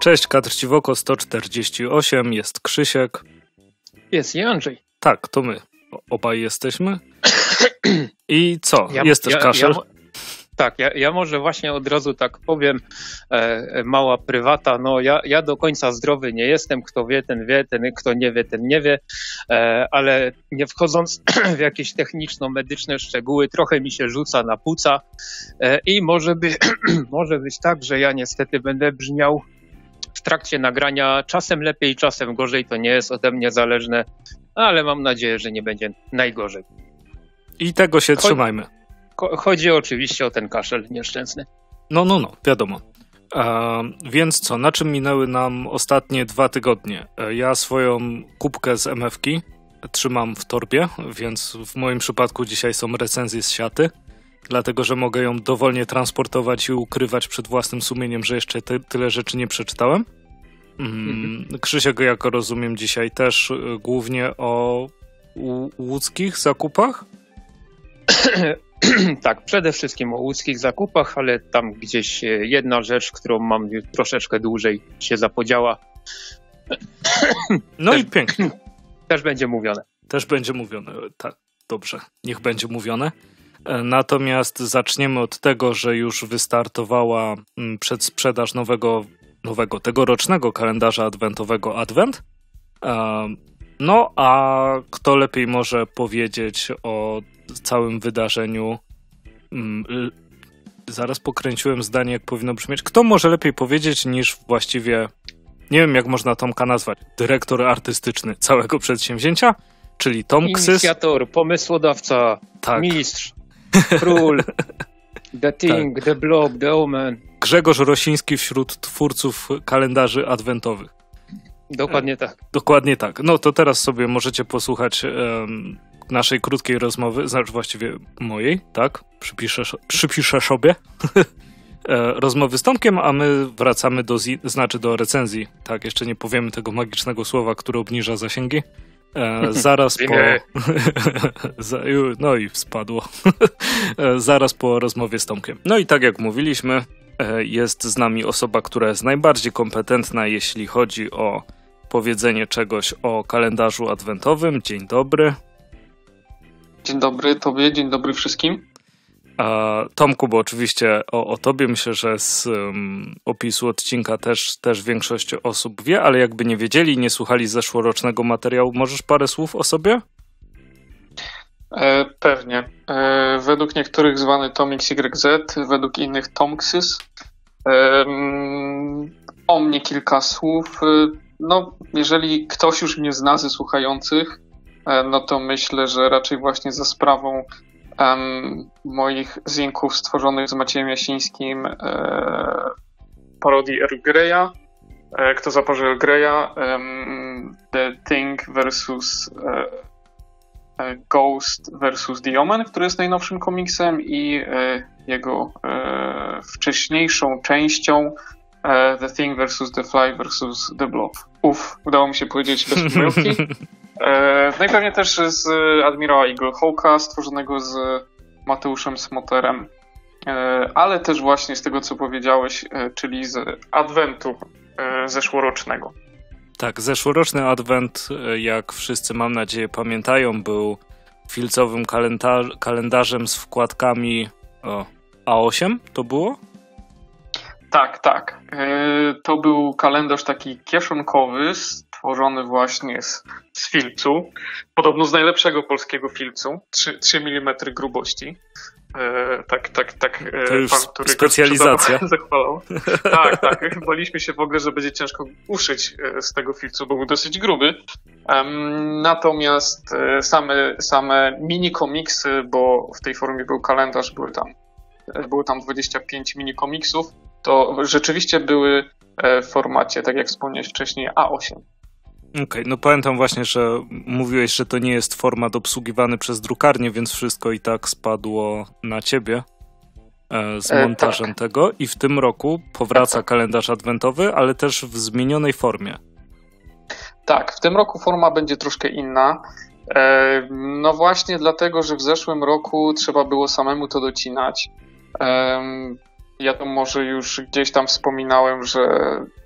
Cześć, Kadr Ciwoko 148, jest Krzysiek. Jest i Andrzej. Tak, to my. Obaj jesteśmy. I co? Jest też kaszel. Ja może właśnie od razu tak powiem, mała prywata, no ja do końca zdrowy nie jestem, kto wie, kto nie wie, ten nie wie, ale nie wchodząc w jakieś techniczno-medyczne szczegóły, trochę mi się rzuca na płuca i może być tak, że ja niestety będę brzmiał w trakcie nagrania czasem lepiej, czasem gorzej, to nie jest ode mnie zależne, ale mam nadzieję, że nie będzie najgorzej. I tego się trzymajmy. Chodzi oczywiście o ten kaszel nieszczęsny. No, wiadomo. Więc co, na czym minęły nam ostatnie 2 tygodnie? Ja swoją kubkę z MF-ki trzymam w torbie, więc w moim przypadku dzisiaj są recenzje z siaty, dlatego że mogę ją dowolnie transportować i ukrywać przed własnym sumieniem, że jeszcze tyle rzeczy nie przeczytałem. Krzysiek, jak rozumiem, dzisiaj też głównie o łódzkich zakupach? Tak, przede wszystkim o łódzkich zakupach, ale tam gdzieś jedna rzecz, którą mam troszeczkę dłużej się zapodziała. No i pięknie. Też będzie mówione. Tak, dobrze, niech będzie mówione. Natomiast zaczniemy od tego, że już wystartowała przedsprzedaż nowego tegorocznego kalendarza adwentowego Advent. No a kto lepiej może powiedzieć o całym wydarzeniu? Zaraz pokręciłem zdanie, jak powinno brzmieć. Kto może lepiej powiedzieć niż właściwie, nie wiem jak można Tomka nazwać, dyrektor artystyczny całego przedsięwzięcia, czyli Tom Ksys. Inicjator, pomysłodawca, tak. Mistrz, król, the thing, tak. The blob, the omen. Grzegorz Rosiński wśród twórców kalendarzy adwentowych. Dokładnie tak. No to teraz sobie możecie posłuchać naszej krótkiej rozmowy, znaczy właściwie mojej, tak? Przypiszę sobie rozmowy z Tomkiem, a my wracamy do recenzji. Tak, jeszcze nie powiemy tego magicznego słowa, które obniża zasięgi. Zaraz po... No i spadło. Zaraz po rozmowie z Tomkiem. No i tak jak mówiliśmy, jest z nami osoba, która jest najbardziej kompetentna, jeśli chodzi o powiedzenie czegoś o kalendarzu adwentowym. Dzień dobry. Dzień dobry tobie, dzień dobry wszystkim. Tomku, bo oczywiście o tobie myślę, że z opisu odcinka też większość osób wie, ale jakby nie wiedzieli, nie słuchali zeszłorocznego materiału, możesz parę słów o sobie? Pewnie. Według niektórych zwany Tom XYZ, według innych Tom Ksys. O mnie kilka słów. No, jeżeli ktoś już mnie zna ze słuchających, no to myślę, że raczej właśnie za sprawą moich zinków stworzonych z Maciejem Jasińskim parodii Earl Greya. Kto zapożył Earl Greya? The Thing versus Ghost versus The Omen, który jest najnowszym komiksem, i jego wcześniejszą częścią The Thing versus The Fly versus The Blob. Udało mi się powiedzieć bez pomyłki. No i pewnie też z Admirała Eagle Hawka, stworzonego z Mateuszem Smoterem, ale też właśnie z tego, co powiedziałeś, czyli z Adwentu zeszłorocznego. Tak, zeszłoroczny Adwent, jak wszyscy mam nadzieję pamiętają, był filcowym kalendarzem z wkładkami A8, to było? Tak. To był kalendarz taki kieszonkowy, stworzony właśnie z filcu, podobno z najlepszego polskiego filcu, 3 mm grubości. Tak. To już specjalizacja. Zachwalał. Tak. Baliśmy się w ogóle, że będzie ciężko uszyć z tego filcu, bo był dosyć gruby. Natomiast same mini komiksy, bo w tej formie był kalendarz, było tam 25 mini komiksów, to rzeczywiście były w formacie, tak jak wspomniałeś wcześniej, A8. Okej, no pamiętam właśnie, że mówiłeś, że to nie jest format obsługiwany przez drukarnię, więc wszystko i tak spadło na ciebie z montażem tego, i w tym roku powraca kalendarz adwentowy, ale też w zmienionej formie. Tak, w tym roku forma będzie troszkę inna. No właśnie dlatego, że w zeszłym roku trzeba było samemu to docinać. Ja to może już gdzieś tam wspominałem, że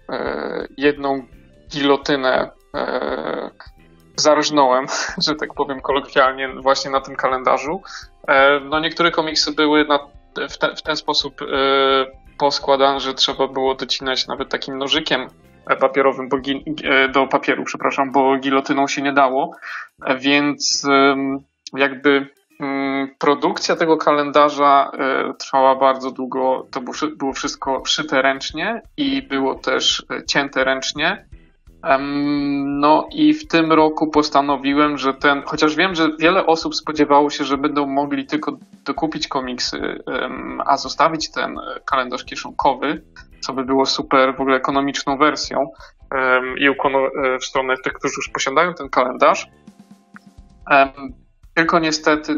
jedną gilotynę zarżnąłem, że tak powiem kolokwialnie, właśnie na tym kalendarzu. No niektóre komiksy były w ten sposób poskładane, że trzeba było docinać nawet takim nożykiem papierowym, do papieru, przepraszam, bo gilotyną się nie dało, więc jakby produkcja tego kalendarza trwała bardzo długo, to było wszystko szyte ręcznie i było też cięte ręcznie. No i w tym roku postanowiłem, że chociaż wiem, że wiele osób spodziewało się, że będą mogli tylko dokupić komiksy, a zostawić ten kalendarz kieszonkowy, co by było super w ogóle ekonomiczną wersją i w stronę tych, którzy już posiadają ten kalendarz. Tylko niestety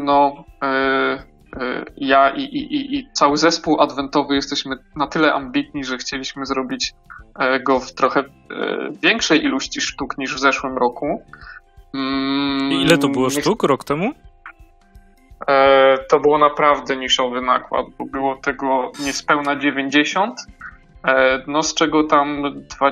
ja i cały zespół adwentowy jesteśmy na tyle ambitni, że chcieliśmy zrobić go w trochę większej ilości sztuk niż w zeszłym roku. I ile to było sztuk rok temu? To było naprawdę niszowy nakład, bo było tego niespełna 90, no z czego tam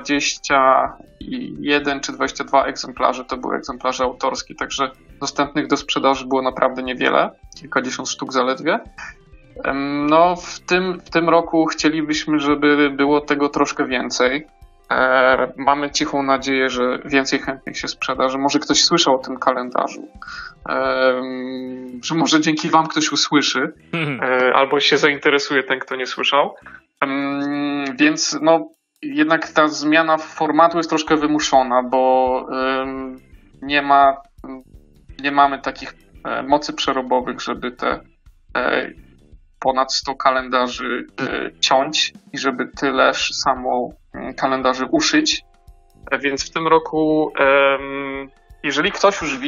21 czy 22 egzemplarze to były egzemplarze autorskie, także dostępnych do sprzedaży było naprawdę niewiele, kilkadziesiąt sztuk zaledwie. No w tym roku chcielibyśmy, żeby było tego troszkę więcej. Mamy cichą nadzieję, że więcej chętnych się sprzeda, że może ktoś słyszał o tym kalendarzu, że może dzięki wam ktoś usłyszy, albo się zainteresuje ten, kto nie słyszał. Więc no jednak ta zmiana formatu jest troszkę wymuszona, bo nie mamy takich mocy przerobowych, żeby te ponad 100 kalendarzy ciąć i żeby tyleż samo kalendarzy uszyć. Więc w tym roku, jeżeli ktoś już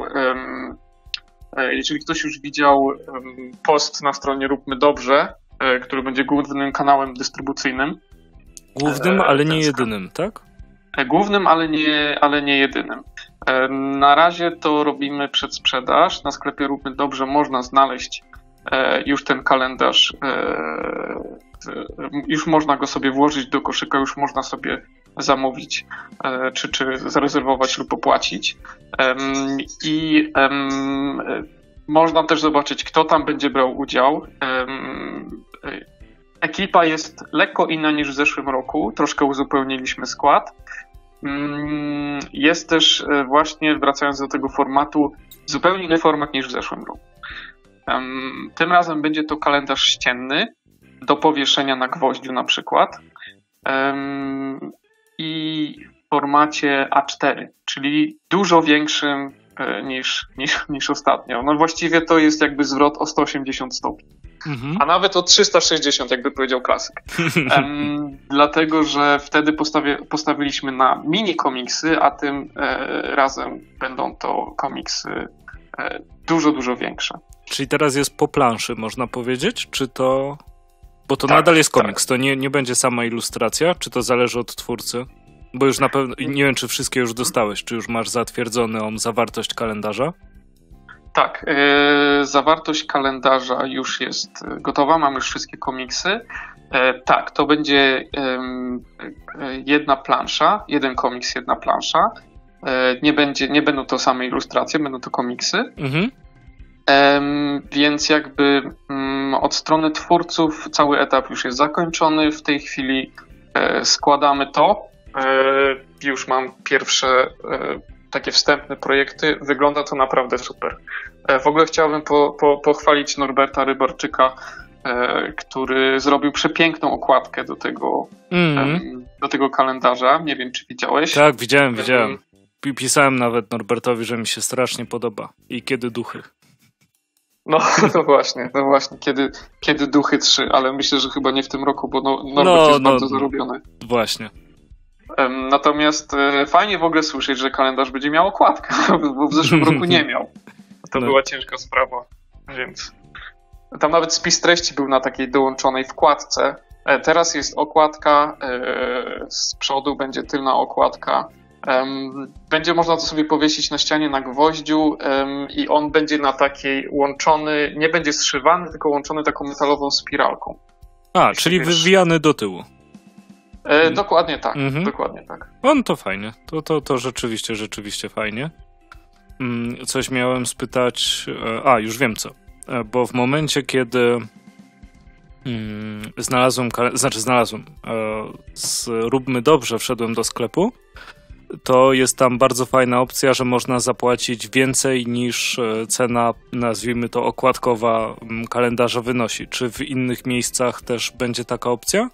widział post na stronie Róbmy Dobrze, który będzie głównym kanałem dystrybucyjnym. Głównym, ale nie jedynym, tak? Głównym, ale nie jedynym. Na razie to robimy przedsprzedaż. Na sklepie Róbmy Dobrze można znaleźć już ten kalendarz, już można go sobie włożyć do koszyka, już można sobie zamówić, czy zarezerwować lub opłacić. I można też zobaczyć, kto tam będzie brał udział. Ekipa jest lekko inna niż w zeszłym roku, troszkę uzupełniliśmy skład. Jest też właśnie, wracając do tego formatu, zupełnie inny format niż w zeszłym roku. Tym razem będzie to kalendarz ścienny, do powieszenia na gwoździu na przykład, i w formacie A4, czyli dużo większym niż ostatnio. No właściwie to jest jakby zwrot o 180 stopni. A nawet o 360, jakby powiedział klasyk. Dlatego, że wtedy postawiliśmy na mini komiksy, a tym razem będą to komiksy dużo, dużo większe. Czyli teraz jest po planszy, można powiedzieć? Czy to... Bo to nadal jest komiks, to nie będzie sama ilustracja? Czy to zależy od twórcy? Bo już na pewno, nie wiem, czy wszystkie już dostałeś, czy już masz zatwierdzoną zawartość kalendarza? Tak, zawartość kalendarza już jest gotowa, mamy już wszystkie komiksy. Tak, to będzie jedna plansza, jeden komiks, jedna plansza. Nie będą to same ilustracje, będą to komiksy. Więc jakby od strony twórców cały etap już jest zakończony. W tej chwili składamy to. Już mam pierwsze takie wstępne projekty. Wygląda to naprawdę super. W ogóle chciałbym pochwalić Norberta Rybarczyka, który zrobił przepiękną okładkę do tego kalendarza. Nie wiem, czy widziałeś. Tak, widziałem. Pisałem nawet Norbertowi, że mi się strasznie podoba. I Kiedy duchy. No właśnie, kiedy duchy 3, ale myślę, że chyba nie w tym roku, bo Norbert jest bardzo zarobiony. Właśnie. Natomiast fajnie w ogóle słyszeć, że kalendarz będzie miał okładkę, bo w zeszłym roku nie miał. To była ciężka sprawa, więc tam nawet spis treści był na takiej dołączonej wkładce. Teraz jest okładka, z przodu będzie tylna okładka. Będzie można to sobie powiesić na ścianie na gwoździu i on będzie na takiej łączony, nie będzie zszywany, tylko łączony taką metalową spiralką. Czyli wywijany do tyłu. Dokładnie tak, dokładnie tak. On to fajnie, to rzeczywiście fajnie. Coś miałem spytać, już wiem co, bo w momencie, kiedy znalazłem, Róbmy Dobrze, wszedłem do sklepu, to jest tam bardzo fajna opcja, że można zapłacić więcej niż cena, nazwijmy to okładkowa, kalendarza wynosi. Czy w innych miejscach też będzie taka opcja?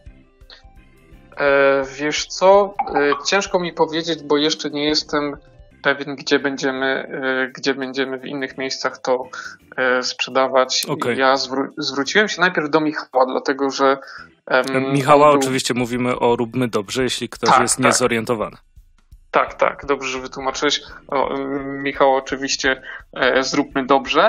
Wiesz co, ciężko mi powiedzieć, bo jeszcze nie jestem pewien, gdzie będziemy w innych miejscach to sprzedawać. Okay. Ja zwróciłem się najpierw do Michała, dlatego że... Michała, oczywiście mówimy o Róbmy Dobrze, jeśli ktoś jest niezorientowany. Tak, dobrze, że wytłumaczyłeś. Michał, oczywiście Zróbmy Dobrze.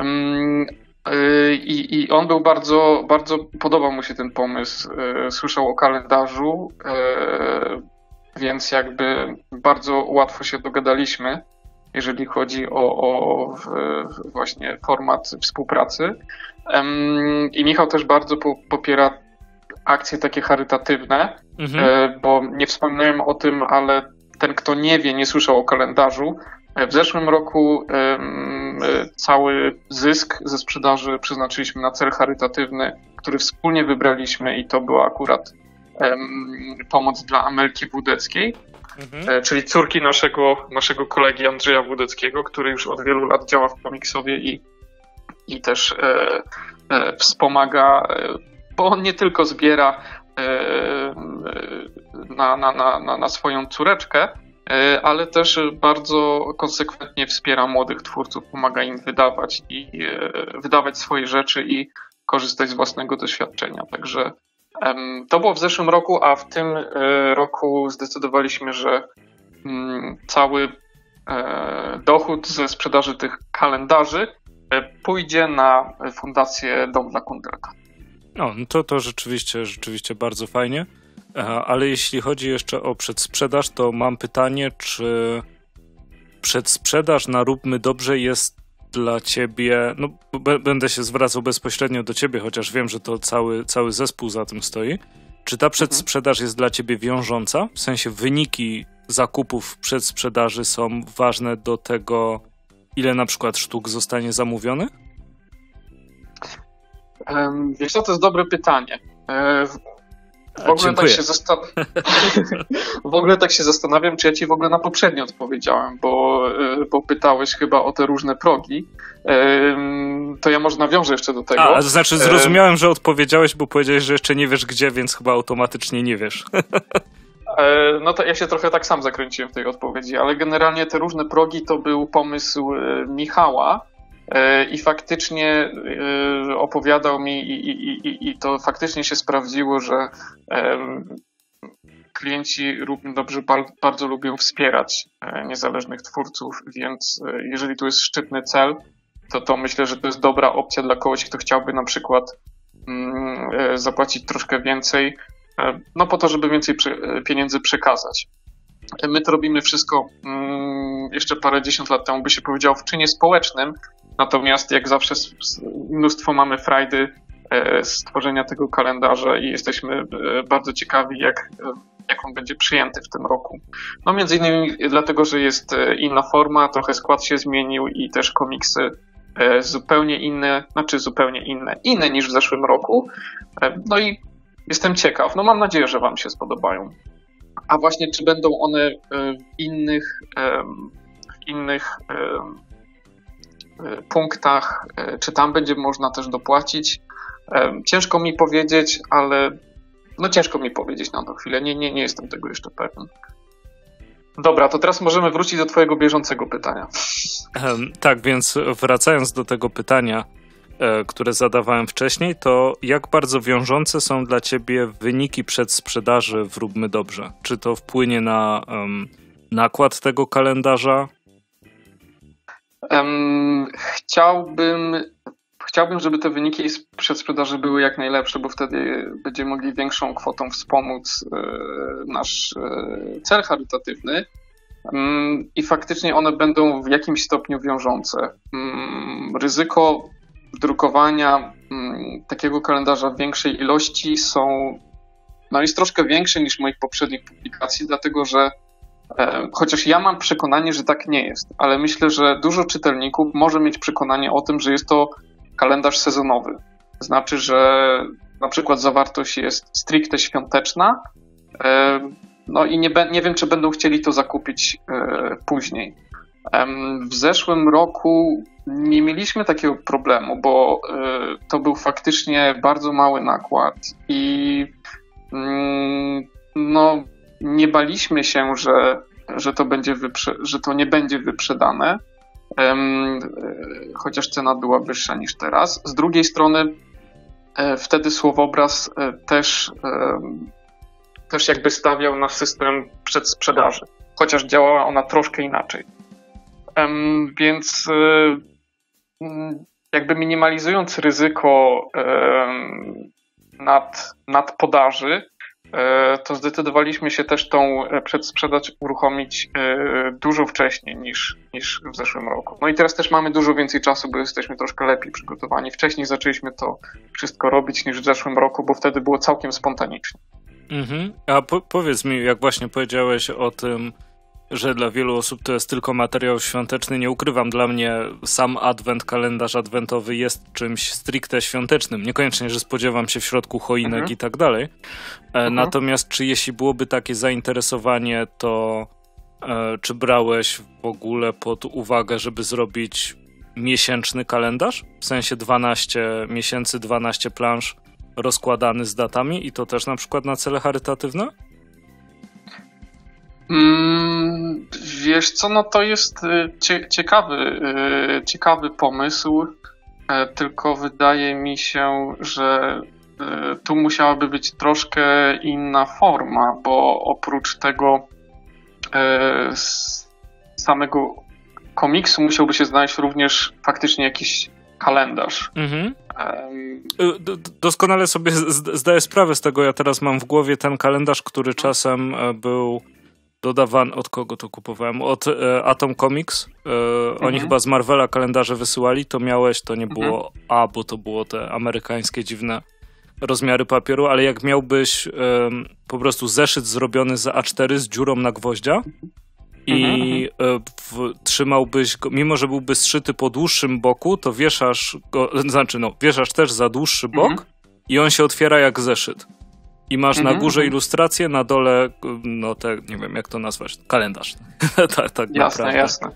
I on był bardzo, bardzo, podobał mu się ten pomysł. Słyszał o kalendarzu, więc jakby bardzo łatwo się dogadaliśmy, jeżeli chodzi o właśnie format współpracy. I Michał też bardzo popiera akcje takie charytatywne, bo nie wspomniałem o tym, ale ten, kto nie słyszał o kalendarzu, w zeszłym roku cały zysk ze sprzedaży przeznaczyliśmy na cel charytatywny, który wspólnie wybraliśmy i to była akurat pomoc dla Amelki Wódeckiej, czyli córki naszego kolegi Andrzeja Wódeckiego, który już od wielu lat działa w komiksowie i też wspomaga, bo on nie tylko zbiera na swoją córeczkę, ale też bardzo konsekwentnie wspiera młodych twórców, pomaga im wydawać swoje rzeczy i korzystać z własnego doświadczenia. Także to było w zeszłym roku, a w tym roku zdecydowaliśmy, że cały dochód ze sprzedaży tych kalendarzy pójdzie na Fundację Dom dla Kundelka. No to rzeczywiście bardzo fajnie. Ale jeśli chodzi jeszcze o przedsprzedaż, to mam pytanie, czy przedsprzedaż na Róbmy Dobrze jest dla ciebie, no będę się zwracał bezpośrednio do ciebie, chociaż wiem, że to cały zespół za tym stoi. Czy ta przedsprzedaż jest dla ciebie wiążąca? W sensie wyniki zakupów przedsprzedaży są ważne do tego, ile na przykład sztuk zostanie zamówionych? Wiesz co, to jest dobre pytanie. W ogóle tak się zastanawiam, czy ja ci w ogóle na poprzednio odpowiedziałem, bo pytałeś chyba o te różne progi. To ja może nawiążę jeszcze do tego. To znaczy zrozumiałem, że odpowiedziałeś, bo powiedziałeś, że jeszcze nie wiesz gdzie, więc chyba automatycznie nie wiesz. No to ja się trochę tak sam zakręciłem w tej odpowiedzi, ale generalnie te różne progi to był pomysł Michała i faktycznie opowiadał mi i to faktycznie się sprawdziło, że klienci Róbmy Dobrze bardzo lubią wspierać niezależnych twórców, więc jeżeli tu jest szczytny cel, to myślę, że to jest dobra opcja dla kogoś, kto chciałby na przykład zapłacić troszkę więcej, no po to, żeby więcej pieniędzy przekazać. My to robimy wszystko jeszcze parędziesiąt lat temu, by się powiedziało, w czynie społecznym, natomiast jak zawsze mnóstwo mamy frajdy z tworzenia tego kalendarza i jesteśmy bardzo ciekawi, jak on będzie przyjęty w tym roku. No między innymi dlatego, że jest inna forma, trochę skład się zmienił i też komiksy zupełnie inne niż w zeszłym roku. No i jestem ciekaw. No mam nadzieję, że wam się spodobają. A właśnie czy będą one w innych punktach, czy tam będzie można też dopłacić? Ciężko mi powiedzieć, ale ciężko mi powiedzieć na tą chwilę. Nie jestem tego jeszcze pewien. Dobra, to teraz możemy wrócić do twojego bieżącego pytania. Tak, więc wracając do tego pytania, które zadawałem wcześniej, to jak bardzo wiążące są dla ciebie wyniki przedsprzedaży w Róbmy Dobrze? Czy to wpłynie na nakład tego kalendarza? Chciałbym, żeby te wyniki z przedsprzedaży były jak najlepsze, bo wtedy będziemy mogli większą kwotą wspomóc nasz cel charytatywny i faktycznie one będą w jakimś stopniu wiążące. Ryzyko drukowania takiego kalendarza w większej ilości są no jest troszkę większy niż moich poprzednich publikacji, dlatego że chociaż ja mam przekonanie, że tak nie jest, ale myślę, że dużo czytelników może mieć przekonanie o tym, że jest to kalendarz sezonowy. To znaczy, że na przykład zawartość jest stricte świąteczna, no i nie wiem, czy będą chcieli to zakupić później. W zeszłym roku nie mieliśmy takiego problemu, bo to był faktycznie bardzo mały nakład i no, nie baliśmy się, że to nie będzie wyprzedane, chociaż cena była wyższa niż teraz. Z drugiej strony wtedy Słowobraz też jakby stawiał na system przedsprzedaży, chociaż działała ona troszkę inaczej. Więc jakby minimalizując ryzyko nadpodaży, to zdecydowaliśmy się też tą przedsprzedaż uruchomić dużo wcześniej niż w zeszłym roku. No i teraz też mamy dużo więcej czasu, bo jesteśmy troszkę lepiej przygotowani. Wcześniej zaczęliśmy to wszystko robić niż w zeszłym roku, bo wtedy było całkiem spontanicznie. Mhm. A powiedz mi, jak właśnie powiedziałeś o tym, że dla wielu osób to jest tylko materiał świąteczny, nie ukrywam, dla mnie sam adwent, kalendarz adwentowy jest czymś stricte świątecznym. Niekoniecznie, że spodziewam się w środku choinek i tak dalej. Natomiast czy jeśli byłoby takie zainteresowanie, to czy brałeś w ogóle pod uwagę, żeby zrobić miesięczny kalendarz? W sensie 12 miesięcy, 12 plansz rozkładany z datami i to też na przykład na cele charytatywne? Wiesz co, no to jest ciekawy pomysł, tylko wydaje mi się, że tu musiałaby być troszkę inna forma, bo oprócz tego samego komiksu musiałby się znaleźć również faktycznie jakiś kalendarz. Doskonale sobie zdaję sprawę z tego. Ja teraz mam w głowie ten kalendarz, który czasem był dodawany. Od kogo to kupowałem? Od Atom Comics. Oni chyba z Marvela kalendarze wysyłali. To miałeś, to nie było bo to było te amerykańskie dziwne rozmiary papieru, ale jak miałbyś po prostu zeszyt zrobiony z A4 z dziurą na gwoździa i trzymałbyś go, mimo że byłby zszyty po dłuższym boku, to wieszasz go, wieszasz też za dłuższy bok i on się otwiera jak zeszyt. I masz na górze ilustrację, na dole, no te, nie wiem jak to nazwać, kalendarz. tak Jasne.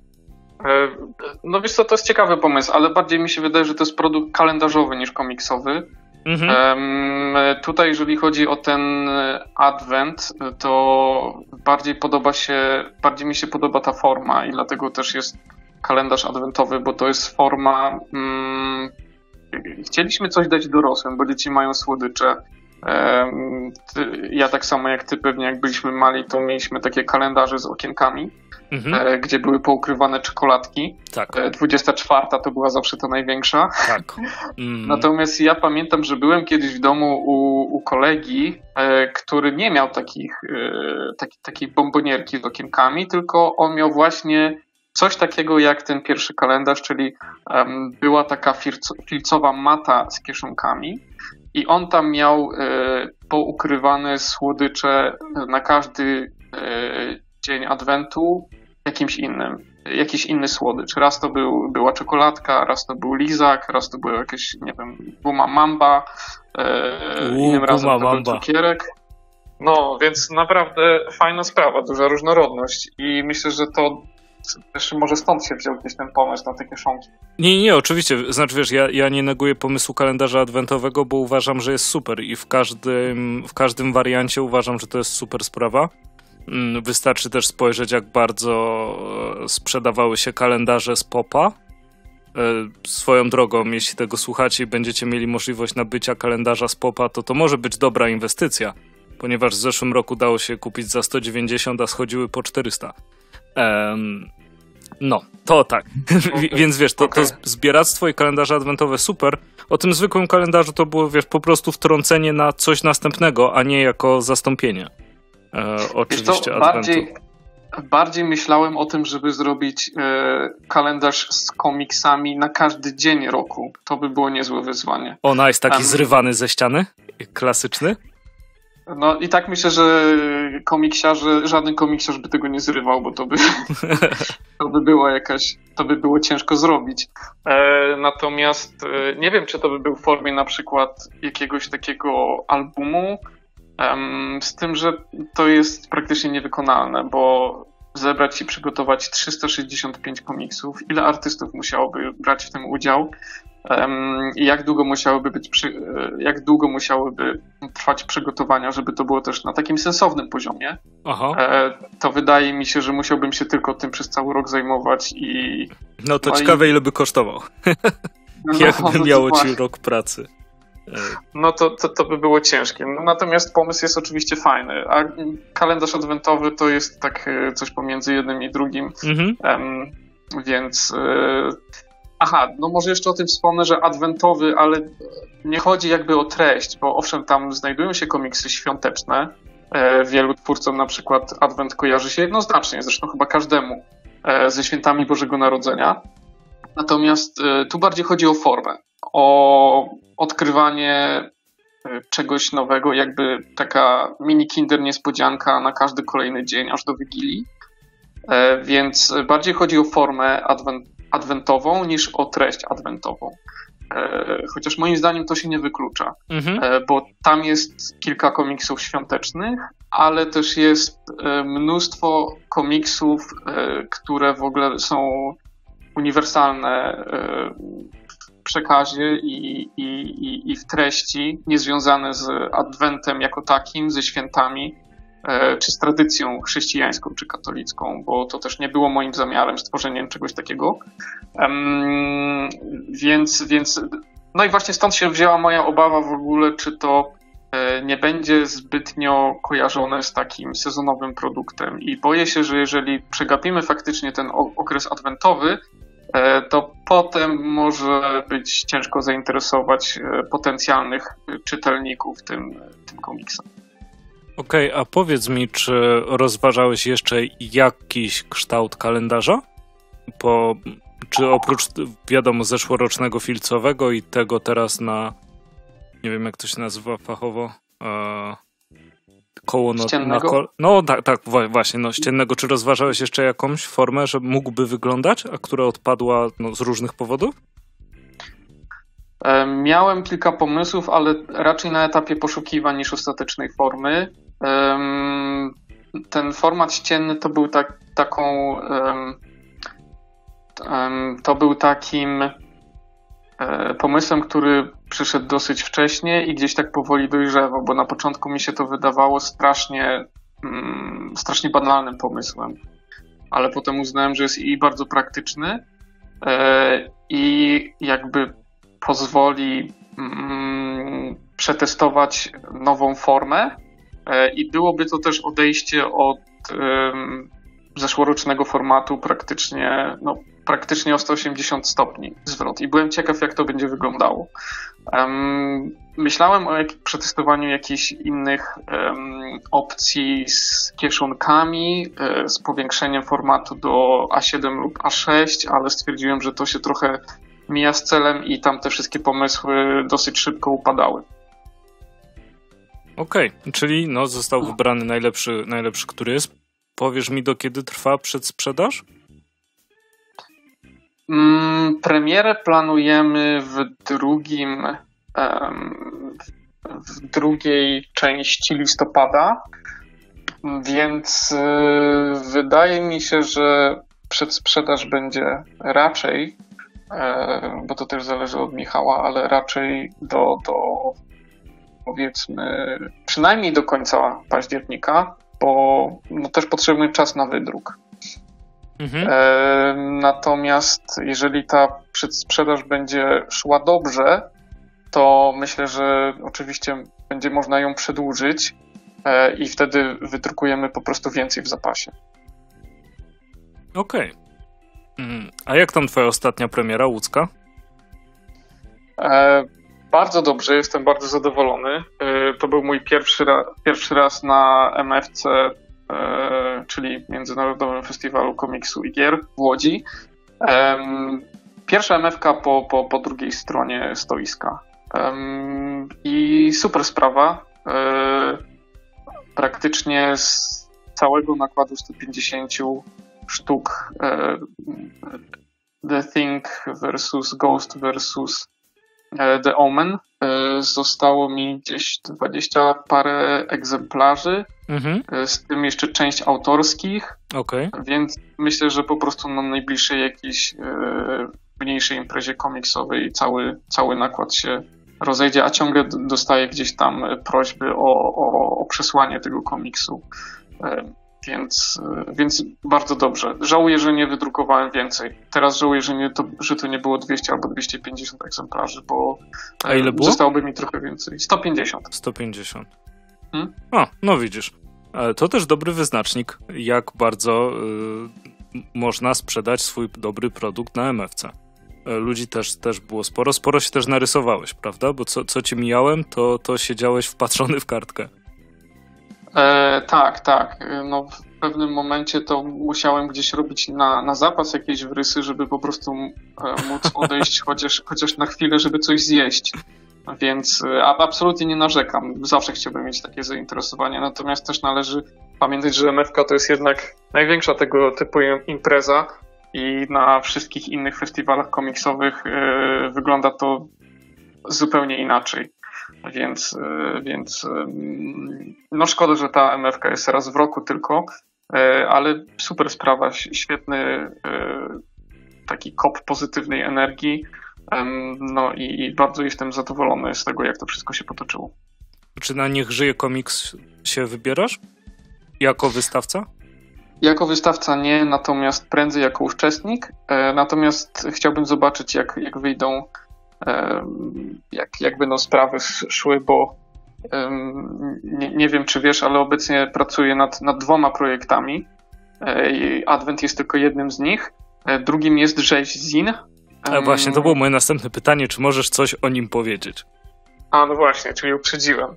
No wiesz co, to jest ciekawy pomysł, ale bardziej mi się wydaje, że to jest produkt kalendarzowy niż komiksowy. Tutaj jeżeli chodzi o ten adwent, to bardziej mi się podoba ta forma i dlatego też jest kalendarz adwentowy, bo to jest forma, chcieliśmy coś dać dorosłym, bo dzieci mają słodycze. Ja tak samo jak ty pewnie, jak byliśmy mali, to mieliśmy takie kalendarze z okienkami, gdzie były poukrywane czekoladki. Tak. 24 to była zawsze ta największa. Tak. Natomiast ja pamiętam, że byłem kiedyś w domu u kolegi, który nie miał takiej bombonierki z okienkami, tylko on miał właśnie coś takiego jak ten pierwszy kalendarz, czyli była taka filcowa mata z kieszonkami. I on tam miał poukrywane słodycze na każdy dzień adwentu jakiś inny słodycz. Raz to była czekoladka, raz to był lizak, raz to było jakieś, nie wiem, guma mamba, innym razem to był cukierek. No, więc naprawdę fajna sprawa, duża różnorodność i myślę, że to też może stąd się wziął gdzieś ten pomysł na te kieszonki. Nie, oczywiście. Znaczy, wiesz, ja nie neguję pomysłu kalendarza adwentowego, bo uważam, że jest super i w każdym wariancie uważam, że to jest super sprawa. Wystarczy też spojrzeć, jak bardzo sprzedawały się kalendarze z Popa. Swoją drogą, jeśli tego słuchacie i będziecie mieli możliwość nabycia kalendarza z Popa, to może być dobra inwestycja, ponieważ w zeszłym roku dało się kupić za 190, a schodziły po 400. No, to tak. Więc wiesz, to zbieractwo i kalendarze adwentowe super. O tym zwykłym kalendarzu to było, wiesz, po prostu wtrącenie na coś następnego, a nie jako zastąpienie. Oczywiście adwentu. Bardziej myślałem o tym, żeby zrobić kalendarz z komiksami na każdy dzień roku. To by było niezłe wyzwanie. Ona jest taki zrywany ze ściany? Klasyczny? No i tak myślę, że żaden komiksiarz by tego nie zrywał, bo to by było ciężko zrobić. Natomiast nie wiem, czy to by był w formie na przykład jakiegoś takiego albumu, z tym, że to jest praktycznie niewykonalne, bo zebrać i przygotować 365 komiksów, ile artystów musiałoby brać w tym udział i jak długo musiałyby trwać przygotowania, żeby to było też na takim sensownym poziomie. Aha. To wydaje mi się, że musiałbym się tylko tym przez cały rok zajmować i... No to ciekawe, ile by kosztował. Jakby miało ci rok pracy. No to by było ciężkie. No, natomiast pomysł jest oczywiście fajny, a kalendarz adwentowy to jest tak coś pomiędzy jednym i drugim, więc... Aha, no może jeszcze o tym wspomnę, że adwentowy, ale nie chodzi jakby o treść, bo owszem, tam znajdują się komiksy świąteczne. Wielu twórcom na przykład adwent kojarzy się jednoznacznie, zresztą chyba każdemu, ze świętami Bożego Narodzenia. Natomiast tu bardziej chodzi o formę, o odkrywanie czegoś nowego, jakby taka mini Kinder niespodzianka na każdy kolejny dzień, aż do Wigilii. Więc bardziej chodzi o formę adwentową niż o treść adwentową. Chociaż moim zdaniem to się nie wyklucza, bo tam jest kilka komiksów świątecznych, ale też jest mnóstwo komiksów, które w ogóle są uniwersalne w przekazie i w treści, niezwiązane z adwentem jako takim, ze świętami, czy z tradycją chrześcijańską, czy katolicką, bo to też nie było moim zamiarem stworzeniem czegoś takiego. Więc no i właśnie stąd się wzięła moja obawa w ogóle, czy to nie będzie zbytnio kojarzone z takim sezonowym produktem. I boję się, że jeżeli przegapimy faktycznie ten okres adwentowy, to potem może być ciężko zainteresować potencjalnych czytelników tym komiksem. Okej, a powiedz mi, czy rozważałeś jeszcze jakiś kształt kalendarza? Czy oprócz, wiadomo, zeszłorocznego filcowego i tego teraz na, nie wiem jak to się nazywa fachowo, koło ściennego? No tak, właśnie, no ściennego. Czy rozważałeś jeszcze jakąś formę, że mógłby wyglądać, a która odpadła z różnych powodów? Miałem kilka pomysłów, ale raczej na etapie poszukiwań niż ostatecznej formy. Ten format ścienny to był takim pomysłem, który przyszedł dosyć wcześnie i gdzieś tak powoli dojrzewał, bo na początku mi się to wydawało strasznie banalnym pomysłem, ale potem uznałem, że jest i bardzo praktyczny i jakby pozwoli przetestować nową formę i byłoby to też odejście od zeszłorocznego formatu praktycznie o 180 stopni zwrot i byłem ciekaw, jak to będzie wyglądało. Myślałem o przetestowaniu jakichś innych opcji z kieszonkami, z powiększeniem formatu do A7 lub A6, ale stwierdziłem, że to się trochę mija z celem i tam te wszystkie pomysły dosyć szybko upadały. Okej, czyli został wybrany najlepszy, który jest. Powiesz mi, do kiedy trwa przedsprzedaż? Premierę planujemy w drugiej części listopada, więc wydaje mi się, że przedsprzedaż będzie raczej, bo to też zależy od Michała, ale raczej do powiedzmy przynajmniej do końca października, bo też potrzebny czas na wydruk. Natomiast jeżeli ta przedsprzedaż będzie szła dobrze, to myślę, że oczywiście będzie można ją przedłużyć i wtedy wydrukujemy po prostu więcej w zapasie. Okej. A jak tam twoja ostatnia premiera łódzka? Bardzo dobrze, jestem bardzo zadowolony. To był mój pierwszy raz na MFC, czyli Międzynarodowym Festiwalu Komiksu i Gier w Łodzi. Pierwsza MFK po drugiej stronie stoiska. I super sprawa. praktycznie z całego nakładu 150 sztuk The Thing versus Ghost versus The Omen zostało mi gdzieś 20 parę egzemplarzy, z tym jeszcze część autorskich, więc myślę, że po prostu na najbliższej jakiejś mniejszej imprezie komiksowej cały nakład się rozejdzie, a ciągle dostaję gdzieś tam prośby o przesłanie tego komiksu. Więc bardzo dobrze. Żałuję, że nie wydrukowałem więcej. Teraz żałuję, że to nie było 200 albo 250 egzemplarzy, bo a ile było? Zostałoby mi trochę więcej. 150. 150. No widzisz. To też dobry wyznacznik, jak bardzo można sprzedać swój dobry produkt na MFC. Ludzi też było sporo. Sporo się też narysowałeś, prawda? Bo co ci mijałem, to siedziałeś wpatrzony w kartkę. Tak. No, w pewnym momencie to musiałem gdzieś robić na zapas jakieś wrysy, żeby po prostu móc odejść chociaż na chwilę, żeby coś zjeść. Więc absolutnie nie narzekam. Zawsze chciałbym mieć takie zainteresowanie. Natomiast też należy pamiętać, że MFK to jest jednak największa tego typu impreza i na wszystkich innych festiwalach komiksowych wygląda to zupełnie inaczej. Więc no szkoda, że ta MFK jest raz w roku tylko, ale super sprawa, świetny taki kop pozytywnej energii, no i bardzo jestem zadowolony z tego, jak to wszystko się potoczyło. Czy na Niech Żyje Komiks się wybierasz? Jako wystawca? Jako wystawca nie, natomiast prędzej jako uczestnik. Natomiast chciałbym zobaczyć, jak wyjdą, jak będą sprawy szły, bo nie wiem, czy wiesz, ale obecnie pracuję nad 2 projektami. Advent jest tylko jednym z nich. Drugim jest Rzeź Zin. Właśnie, to było moje następne pytanie, czy możesz coś o nim powiedzieć? No właśnie, czyli uprzedziłem.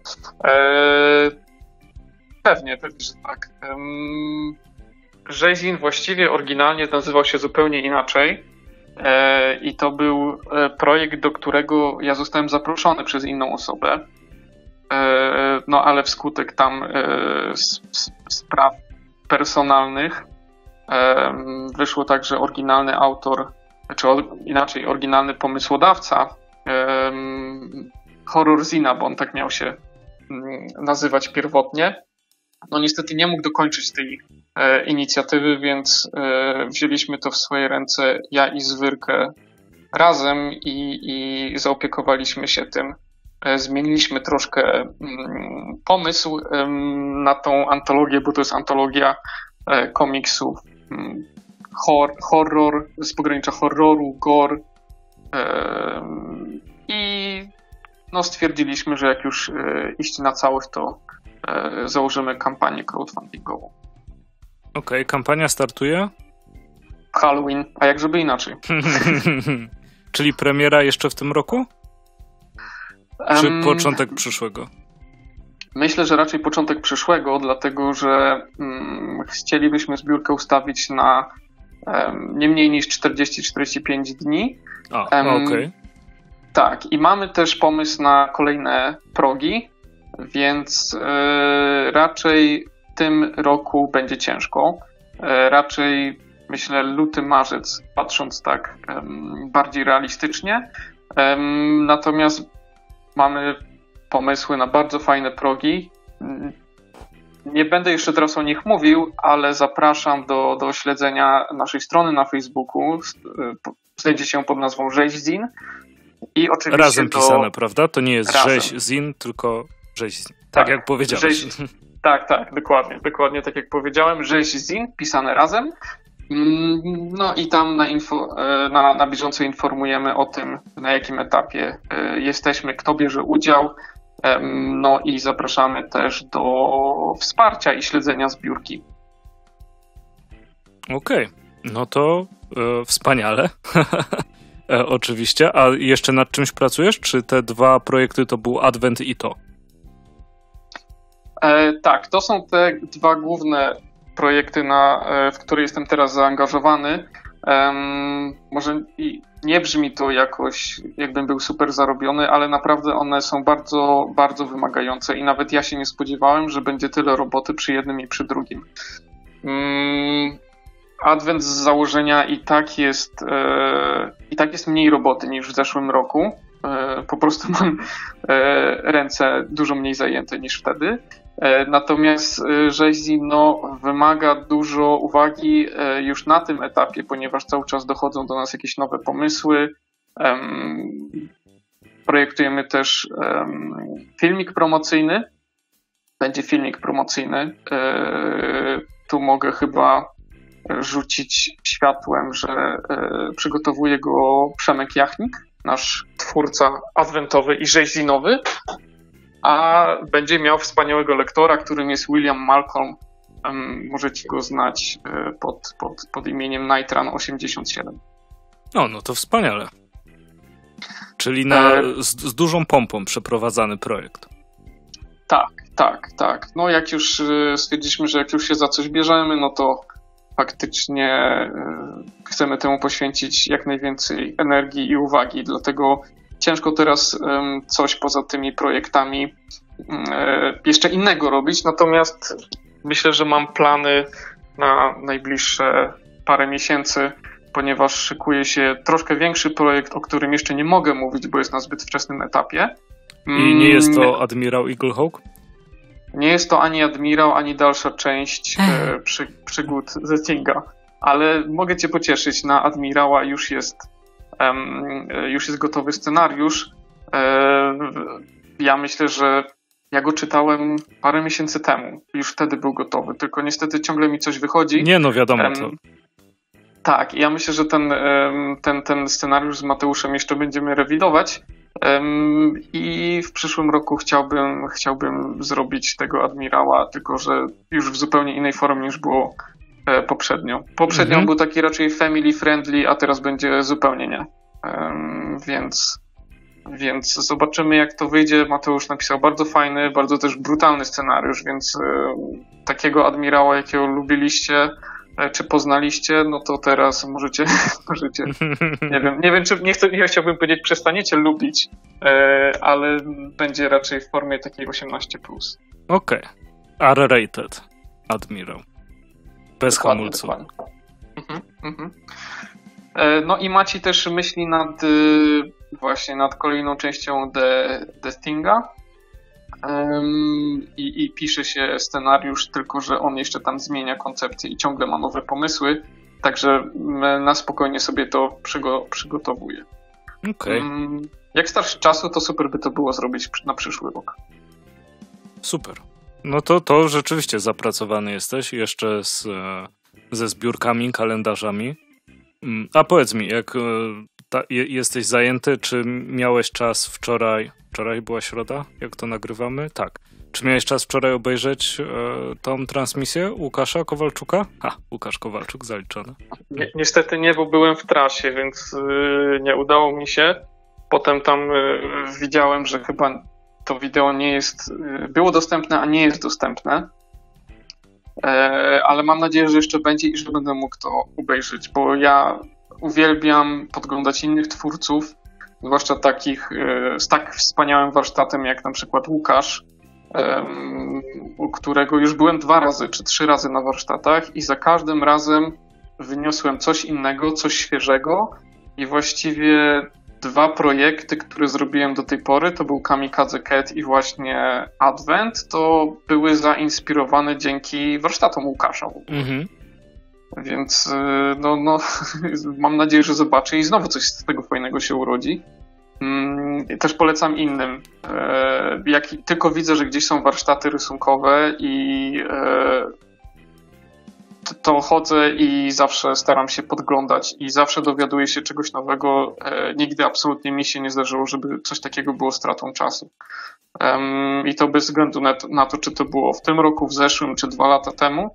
Pewnie, że tak. Rzeź Zin właściwie oryginalnie nazywał się zupełnie inaczej. I to był projekt, do którego ja zostałem zaproszony przez inną osobę. No ale wskutek tam spraw personalnych wyszło tak, że oryginalny autor, czy inaczej oryginalny pomysłodawca Horror Zina, bo on tak miał się nazywać pierwotnie, no niestety nie mógł dokończyć tej inicjatywy, więc wzięliśmy to w swoje ręce, ja i Zwyrkę razem i zaopiekowaliśmy się tym. Zmieniliśmy troszkę pomysł na tą antologię, bo to jest antologia komiksów horror, z pogranicza horroru, gore i no stwierdziliśmy, że jak już iść na całość, to założymy kampanię crowdfundingową. Okej, kampania startuje? Halloween, a jak żeby inaczej. Czyli premiera jeszcze w tym roku? Czy początek przyszłego? Myślę, że raczej początek przyszłego, dlatego że chcielibyśmy zbiórkę ustawić na nie mniej niż 40-45 dni. Okej. Tak, i mamy też pomysł na kolejne progi, więc raczej w tym roku będzie ciężko. Raczej myślę luty, marzec, patrząc tak bardziej realistycznie. Natomiast mamy pomysły na bardzo fajne progi. Nie będę jeszcze teraz o nich mówił, ale zapraszam do śledzenia naszej strony na Facebooku. Znajdzie się pod nazwą Rzeź Zin. I oczywiście razem pisane, prawda? To nie jest razem. Rzeź Zin, tylko Rzeź Zin. Tak jak powiedziałeś. Tak, dokładnie tak jak powiedziałem. Rzeź Zin, pisane razem. No i tam na bieżąco informujemy o tym, na jakim etapie jesteśmy, kto bierze udział. No i zapraszamy też do wsparcia i śledzenia zbiórki. Okej, no to wspaniale. Oczywiście. A jeszcze nad czymś pracujesz? Czy te 2 projekty to był Advent i to? Tak, to są te 2 główne projekty, w które jestem teraz zaangażowany. Może nie brzmi to jakoś, jakbym był super zarobiony, ale naprawdę one są bardzo, bardzo wymagające i nawet ja się nie spodziewałem, że będzie tyle roboty przy jednym i przy drugim. Advent z założenia i tak jest mniej roboty niż w zeszłym roku. Po prostu mam ręce dużo mniej zajęte niż wtedy. Natomiast rzeź wymaga dużo uwagi już na tym etapie, ponieważ cały czas dochodzą do nas jakieś nowe pomysły. Projektujemy też filmik promocyjny. Będzie filmik promocyjny. Tu mogę chyba rzucić światłem, że przygotowuje go Przemek Jachnik, nasz twórca adwentowy i rzeźzinowy, a będzie miał wspaniałego lektora, którym jest William Malcolm. Możecie go znać pod imieniem Nitran 87. No to wspaniale. Czyli z dużą pompą przeprowadzany projekt. Tak. No jak już stwierdziliśmy, że jak już się za coś bierzemy, no to faktycznie chcemy temu poświęcić jak najwięcej energii i uwagi, dlatego ciężko teraz coś poza tymi projektami jeszcze innego robić, natomiast myślę, że mam plany na najbliższe parę miesięcy, ponieważ szykuje się troszkę większy projekt, o którym jeszcze nie mogę mówić, bo jest na zbyt wczesnym etapie. I nie jest to Admirał Eaglehawk? Nie jest to ani Admirał, ani dalsza część przygód The Thing'a, ale mogę cię pocieszyć, na Admirała już jest gotowy scenariusz. Ja myślę, że ja go czytałem parę miesięcy temu. Już wtedy był gotowy, tylko niestety ciągle mi coś wychodzi. Nie, no wiadomo to. Tak, ja myślę, że ten scenariusz z Mateuszem jeszcze będziemy rewidować i w przyszłym roku chciałbym zrobić tego Admirała, tylko że już w zupełnie innej formie niż było poprzednio. Poprzednio był taki raczej family friendly, a teraz będzie zupełnie nie. Więc zobaczymy, jak to wyjdzie. Mateusz napisał bardzo fajny, bardzo też brutalny scenariusz, więc takiego Admirała, jakiego lubiliście czy poznaliście, no to teraz możecie nie wiem, czy nie chciałbym powiedzieć, przestaniecie lubić, ale będzie raczej w formie takiej 18+. Okej. R-rated Admirał. Bez hamulców. No i Maciej też myśli nad kolejną częścią The Thing'a. I pisze się scenariusz, tylko że on jeszcze tam zmienia koncepcję i ciągle ma nowe pomysły, także na spokojnie sobie to przygotowuje. Okay. Jak starszy czasu, to super by to było zrobić na przyszły rok. Super. No to rzeczywiście zapracowany jesteś jeszcze ze zbiórkami, kalendarzami. A powiedz mi, jak jesteś zajęty, czy miałeś czas wczoraj była środa, jak to nagrywamy? Tak. Czy miałeś czas wczoraj obejrzeć tą transmisję Łukasza Kowalczuka? Łukasz Kowalczuk zaliczony. Niestety nie, bo byłem w trasie, więc nie udało mi się. Potem tam widziałem, że chyba to wideo było dostępne, a nie jest dostępne. Ale mam nadzieję, że jeszcze będzie i że będę mógł to obejrzeć, bo ja uwielbiam podglądać innych twórców, zwłaszcza takich z tak wspaniałym warsztatem jak na przykład Łukasz, u którego już byłem 2 razy czy 3 razy na warsztatach i za każdym razem wyniosłem coś innego, coś świeżego i właściwie 2 projekty, które zrobiłem do tej pory, to był Kamikaze Cat i właśnie Advent, to były zainspirowane dzięki warsztatom Łukasza. Więc no, mam nadzieję, że zobaczę i znowu coś z tego fajnego się urodzi. Też polecam innym. Jak tylko widzę, że gdzieś są warsztaty rysunkowe i to chodzę i zawsze staram się podglądać i zawsze dowiaduję się czegoś nowego. Nigdy absolutnie mi się nie zdarzyło, żeby coś takiego było stratą czasu. I to bez względu na to, czy to było w tym roku, w zeszłym, czy 2 lata temu.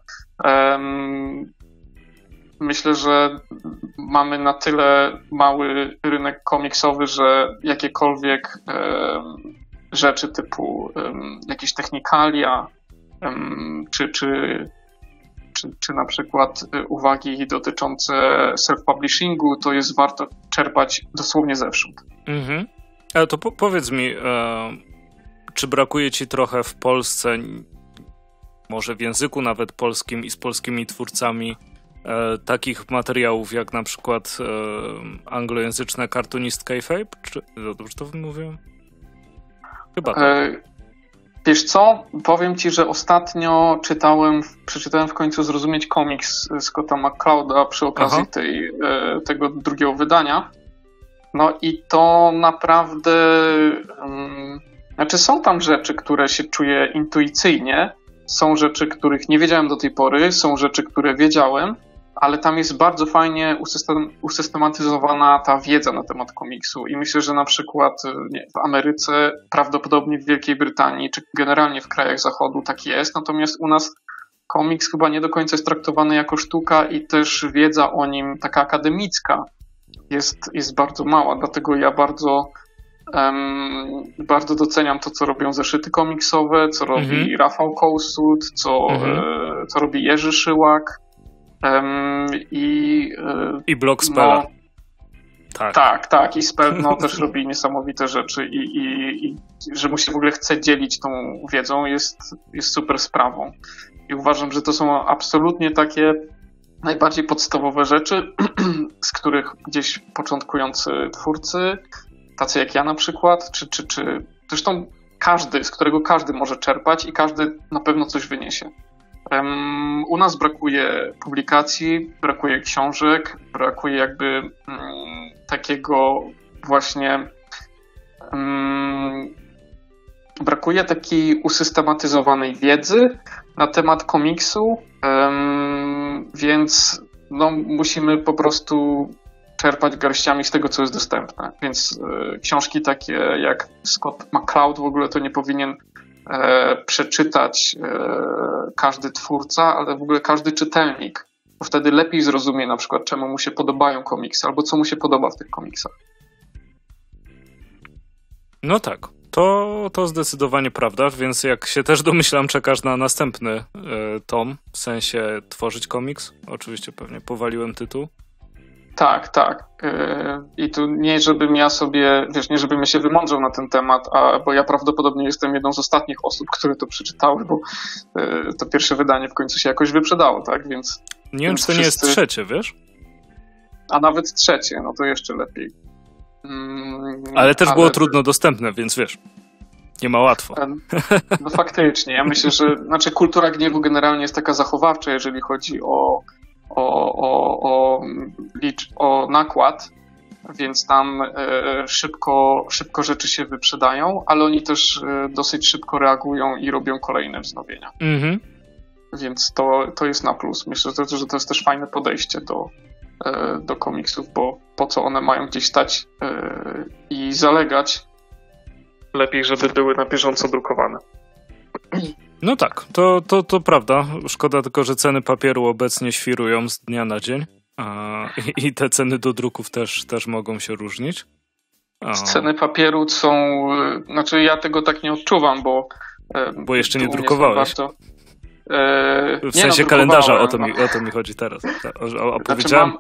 Myślę, że mamy na tyle mały rynek komiksowy, że jakiekolwiek rzeczy typu jakieś technikalia, czy czy na przykład uwagi dotyczące self-publishingu, to jest warto czerpać dosłownie zewsząd. Mhm. Ale to powiedz mi, czy brakuje ci trochę w Polsce, może w języku nawet polskim i z polskimi twórcami, takich materiałów jak na przykład anglojęzyczne Cartoonist Kayfabe? Czy dobrze to mówię? Chyba tak. Wiesz co? Powiem ci, że ostatnio przeczytałem w końcu Zrozumieć komiks Scotta McClouda przy okazji tego drugiego wydania. No i to naprawdę... Znaczy są tam rzeczy, które się czuję intuicyjnie, są rzeczy, których nie wiedziałem do tej pory, są rzeczy, które wiedziałem, ale tam jest bardzo fajnie usystematyzowana ta wiedza na temat komiksu i myślę, że na przykład w Ameryce, prawdopodobnie w Wielkiej Brytanii, czy generalnie w krajach zachodu tak jest, natomiast u nas komiks chyba nie do końca jest traktowany jako sztuka i też wiedza o nim taka akademicka jest bardzo mała, dlatego ja bardzo doceniam to, co robią zeszyty komiksowe, co robi Rafał Kołsud, co robi Jerzy Szyłak i blog Spela. Tak. I Spell też robi niesamowite rzeczy i że mu się w ogóle chce dzielić tą wiedzą jest super sprawą. I uważam, że to są absolutnie takie najbardziej podstawowe rzeczy, z których gdzieś początkujący twórcy, tacy jak ja na przykład, czy zresztą z którego każdy może czerpać i każdy na pewno coś wyniesie. U nas brakuje publikacji, brakuje książek, brakuje jakby takiego właśnie brakuje takiej usystematyzowanej wiedzy na temat komiksu, więc musimy po prostu czerpać garściami z tego, co jest dostępne. Więc książki takie jak Scott McCloud w ogóle to nie powinien przeczytać każdy twórca, ale w ogóle każdy czytelnik, bo wtedy lepiej zrozumie na przykład, czemu mu się podobają komiksy, albo co mu się podoba w tych komiksach. No tak, to zdecydowanie prawda, więc jak się też domyślam, czekasz na następny tom, w sensie tworzyć komiks. Oczywiście pewnie powaliłem tytuł. Tak. I tu nie żebym ja sobie, nie żebym ja się wymądrzał na ten temat, bo ja prawdopodobnie jestem jedną z ostatnich osób, które to przeczytały, bo to pierwsze wydanie w końcu się jakoś wyprzedało, tak? Więc nie wiem, czy to nie jest trzecie, wiesz? A nawet trzecie, no to jeszcze lepiej. Ale też było trudno dostępne, więc wiesz, nie ma łatwo. No faktycznie, ja myślę, że kultura gniewu generalnie jest taka zachowawcza, jeżeli chodzi o nakład, więc tam szybko rzeczy się wyprzedają, ale oni też dosyć szybko reagują i robią kolejne wznowienia. Więc to jest na plus. Myślę, że to jest też fajne podejście do komiksów, bo po co one mają gdzieś stać i zalegać, lepiej, żeby były na bieżąco drukowane. No tak, to prawda. Szkoda tylko, że ceny papieru obecnie świrują z dnia na dzień i te ceny do druków też mogą się różnić. Ceny papieru są... ja tego tak nie odczuwam, bo jeszcze nie drukowałeś. W sensie no, kalendarza, o to mi chodzi teraz. Powiedziałem...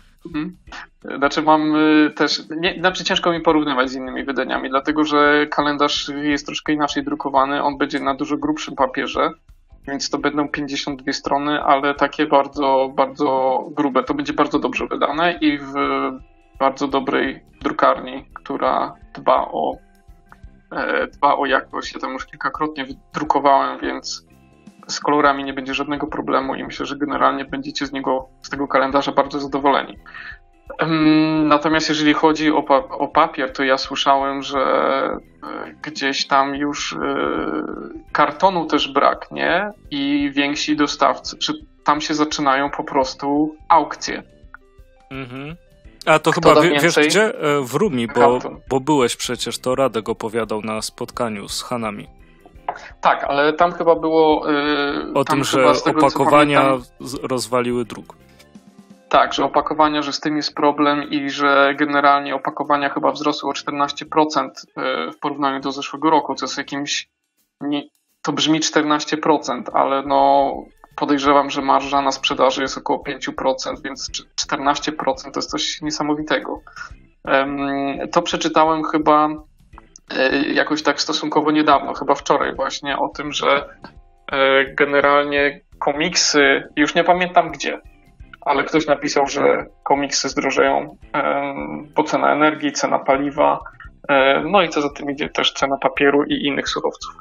mam też... ciężko mi porównywać z innymi wydaniami, dlatego że kalendarz jest troszkę inaczej drukowany, on będzie na dużo grubszym papierze, więc to będą 52 strony, ale takie bardzo, bardzo grube. To będzie bardzo dobrze wydane i w bardzo dobrej drukarni, która dba o jakość. Ja tam już kilkakrotnie drukowałem, więc z kolorami nie będzie żadnego problemu i myślę, że generalnie będziecie z tego kalendarza bardzo zadowoleni. Natomiast jeżeli chodzi o papier, to ja słyszałem, że gdzieś tam już kartonu też braknie i więksi dostawcy, że tam się zaczynają po prostu aukcje. A to chyba, wiesz gdzie? W Rumi, bo byłeś przecież, to Radek opowiadał na spotkaniu z Hanami. Tak, ale tam chyba było... o tym, że opakowania rozwaliły druk. Tak, że opakowania, że z tym jest problem i że generalnie opakowania chyba wzrosły o 14% w porównaniu do zeszłego roku, co jest jakimś... to brzmi 14%, ale podejrzewam, że marża na sprzedaży jest około 5%, więc 14% to jest coś niesamowitego. To przeczytałem chyba jakoś tak stosunkowo niedawno, chyba wczoraj właśnie, o tym, że generalnie komiksy, już nie pamiętam gdzie, ale ktoś napisał, że komiksy zdrożeją, bo cena energii, cena paliwa, no i co za tym idzie też cena papieru i innych surowców.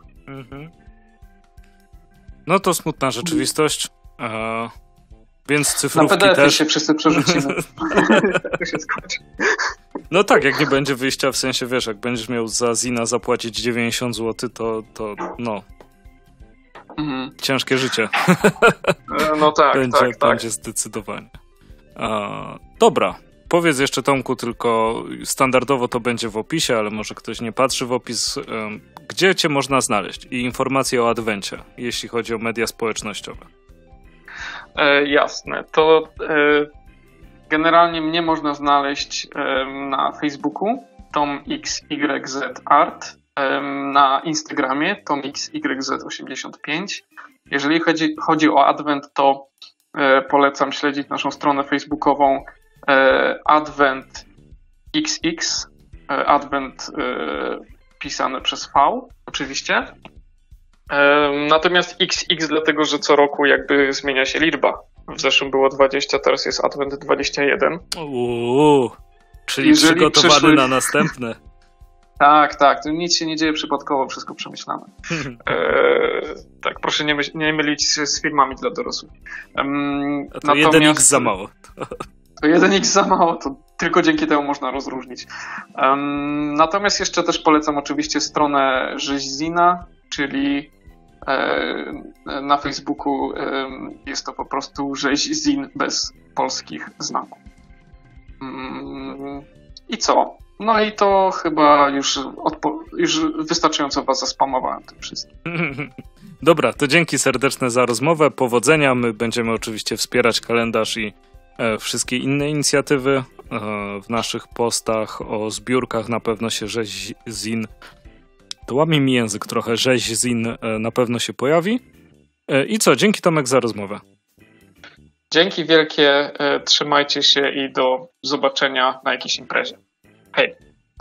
No to smutna rzeczywistość, więc cyfrówki na PDF też... się wszyscy przerzucimy. To się skończy. No tak, jak nie będzie wyjścia, w sensie wiesz, jak będziesz miał za Zina zapłacić 90 zł, to no... Ciężkie życie. No tak, będzie zdecydowanie. Dobra, powiedz jeszcze, Tomku, tylko standardowo to będzie w opisie, ale może ktoś nie patrzy w opis. Gdzie cię można znaleźć i informacje o Adwencie, jeśli chodzi o media społecznościowe? Jasne. To generalnie mnie można znaleźć na Facebooku TomXYZArt, na Instagramie TomXYZ85. Jeżeli chodzi o Advent, to polecam śledzić naszą stronę facebookową AdventXX, Advent pisane przez V oczywiście. Natomiast XX dlatego, że co roku jakby zmienia się liczba. W zeszłym było 20, teraz jest Advent 21. Czyli przygotowany na następne. Tak, to nic się nie dzieje przypadkowo, wszystko przemyślane. Tak, proszę nie mylić z filmami dla dorosłych. To 1x za mało. To 1x za mało, to tylko dzięki temu można rozróżnić. Natomiast jeszcze też polecam oczywiście stronę Rzeź Zina, czyli na Facebooku jest to po prostu Rzeź Zin bez polskich znaków. I co? No i to chyba już wystarczająco was zaspamowałem tym wszystkim. Dobra, to dzięki serdeczne za rozmowę. Powodzenia. My będziemy oczywiście wspierać kalendarz i wszystkie inne inicjatywy. W naszych postach o zbiórkach na pewno się Rzeź Zin, to łamie mi język trochę, Rzeź Zin na pewno się pojawi. I co? Dzięki, Tomek, za rozmowę. Dzięki wielkie, trzymajcie się i do zobaczenia na jakiejś imprezie. Hej.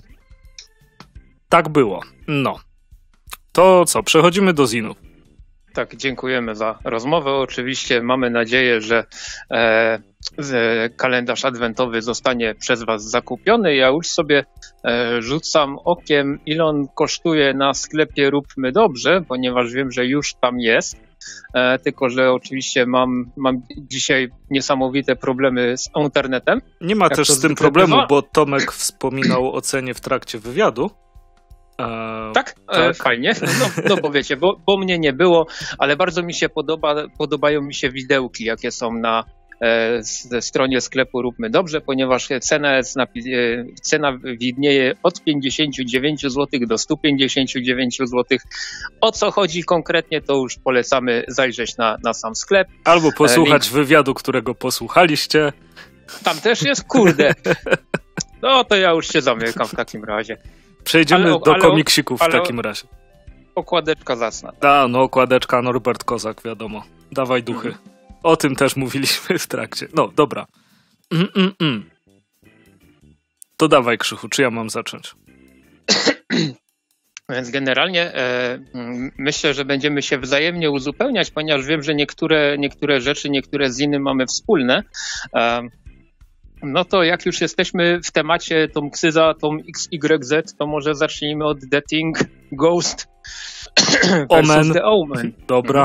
Tak było. No. To co? Przechodzimy do Zinów. Tak, dziękujemy za rozmowę. Oczywiście mamy nadzieję, że kalendarz adwentowy zostanie przez was zakupiony. Ja już sobie rzucam okiem, ile on kosztuje na sklepie Róbmy Dobrze, ponieważ wiem, że już tam jest. Tylko że oczywiście mam dzisiaj niesamowite problemy z internetem. Nie ma też z tym problemu, bo Tomek wspominał o cenie w trakcie wywiadu. Tak? Fajnie. No bo wiecie, bo mnie nie było, ale bardzo mi się podobają mi się widełki, jakie są na stronie sklepu Róbmy Dobrze, ponieważ cena widnieje od 59 zł do 159 zł. O co chodzi konkretnie, to już polecamy zajrzeć na sam sklep. Albo posłuchać wywiadu, którego posłuchaliście. Tam też jest, kurde. No to ja już się zamykam w takim razie. Przejdziemy do komiksików w takim razie. Okładeczka zacna. No okładeczka Norbert Kozak, wiadomo. Dawaj duchy. O tym też mówiliśmy w trakcie. No, dobra. To dawaj, Krzychu, czy ja mam zacząć? Więc generalnie myślę, że będziemy się wzajemnie uzupełniać, ponieważ wiem, że niektóre rzeczy, niektóre ziny mamy wspólne. No to jak już jesteśmy w temacie Tom Ksyza, Tom XYZ, to może zacznijmy od The Thing, Ghost versus The Omen. Dobra.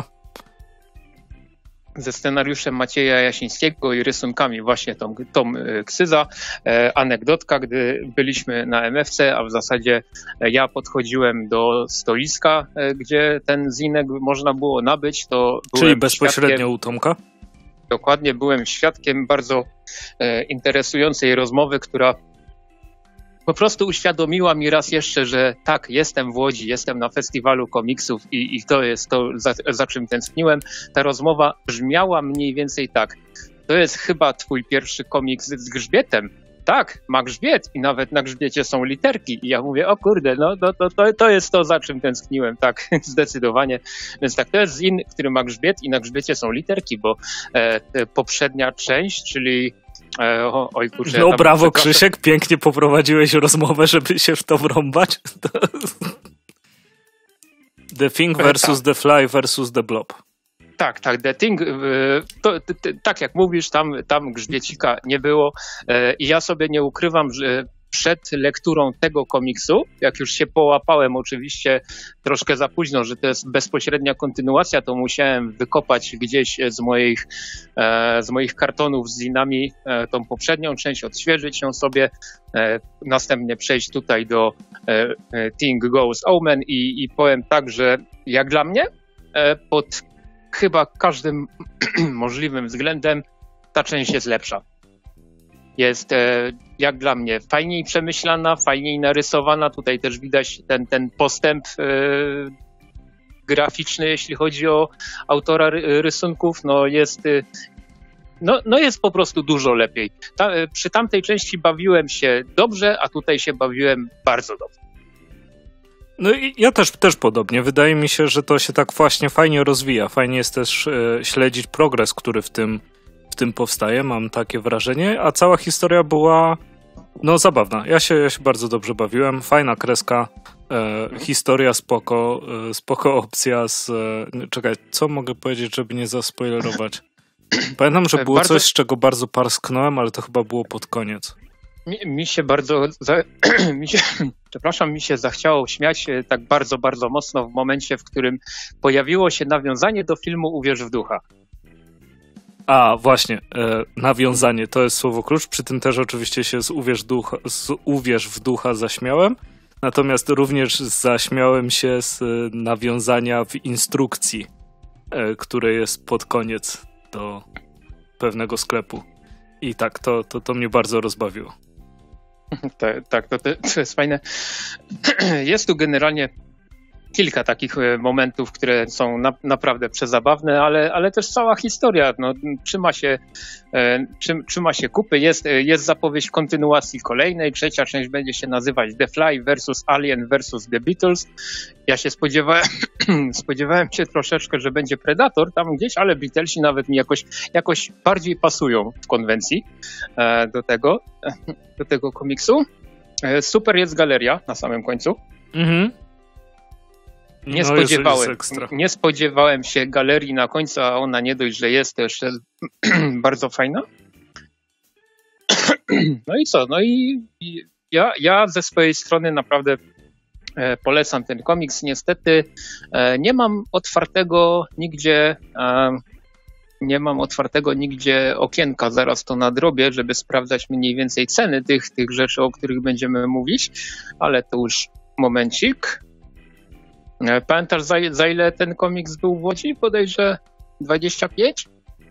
Ze scenariuszem Macieja Jasińskiego i rysunkami właśnie Tom Ksyza. Anegdotka, gdy byliśmy na MFC, a w zasadzie ja podchodziłem do stoiska, gdzie ten zinek można było nabyć. Czyli bezpośrednio u Tomka? Dokładnie, byłem świadkiem bardzo interesującej rozmowy, która po prostu uświadomiła mi raz jeszcze, że tak, jestem w Łodzi, jestem na festiwalu komiksów i to jest to, za czym tęskniłem. Ta rozmowa brzmiała mniej więcej tak. To jest chyba twój pierwszy komiks z grzbietem. tak, ma grzbiet i nawet na grzbiecie są literki. I ja mówię, o kurde, no to jest to, za czym tęskniłem, tak, zdecydowanie. Więc tak, to jest Zin, który ma grzbiet i na grzbiecie są literki, bo poprzednia część, czyli oj kurczę. No brawo, Krzysiek, pięknie poprowadziłeś rozmowę, żeby się w to wrąbać. The Thing versus The Fly versus The Blob. Tak, The Thing, tak jak mówisz, tam grzbiecika nie było i ja sobie nie ukrywam, że przed lekturą tego komiksu, jak już się połapałem oczywiście troszkę za późno, że to jest bezpośrednia kontynuacja, to musiałem wykopać gdzieś z moich kartonów z zinami tą poprzednią część, odświeżyć ją sobie, następnie przejść tutaj do Thing Goes Omen i powiem tak, że jak dla mnie pod chyba każdym możliwym względem ta część jest lepsza. Jest jak dla mnie fajniej przemyślana, fajniej narysowana. Tutaj też widać ten postęp graficzny, jeśli chodzi o autora rysunków. Jest po prostu dużo lepiej. Przy tamtej części bawiłem się dobrze, a tutaj się bawiłem bardzo dobrze. No i ja też podobnie. Wydaje mi się, że to się tak właśnie fajnie rozwija. Fajnie jest też śledzić progres, który w tym powstaje, mam takie wrażenie, a cała historia była zabawna. Ja się bardzo dobrze bawiłem, fajna kreska, historia spoko opcja czekaj, co mogę powiedzieć, żeby nie zaspoilerować? Pamiętam, że było coś, z czego bardzo parsknąłem, ale to chyba było pod koniec. Mi się bardzo mi się zachciało śmiać tak bardzo, bardzo mocno w momencie, w którym pojawiło się nawiązanie do filmu Uwierz w ducha. A, właśnie, nawiązanie, to jest słowo klucz, przy tym też oczywiście się z Uwierz w ducha zaśmiałem, natomiast również zaśmiałem się z nawiązania w instrukcji, które jest pod koniec do pewnego sklepu. I tak, to mnie bardzo rozbawiło. Tak, to jest fajne. Jest tu generalnie kilka takich momentów, które są naprawdę przezabawne, ale też cała historia trzyma się kupy. Jest zapowiedź kontynuacji kolejnej. Trzecia część będzie się nazywać The Fly versus Alien versus The Beatles. Ja się spodziewałem się troszeczkę, że będzie Predator tam gdzieś, ale Beatlesi nawet mi jakoś bardziej pasują w konwencji do tego komiksu. Super jest galeria na samym końcu. Mhm. Nie spodziewałem się galerii na końcu, a ona nie dość, że jest też bardzo fajna. No i co? No i ja ze swojej strony naprawdę polecam ten komiks. Niestety nie mam otwartego nigdzie okienka, zaraz to nadrobię, żeby sprawdzać mniej więcej ceny tych rzeczy, o których będziemy mówić, ale to już momencik. Pamiętasz, za ile ten komiks był w Łodzi? Podejrzewam 25?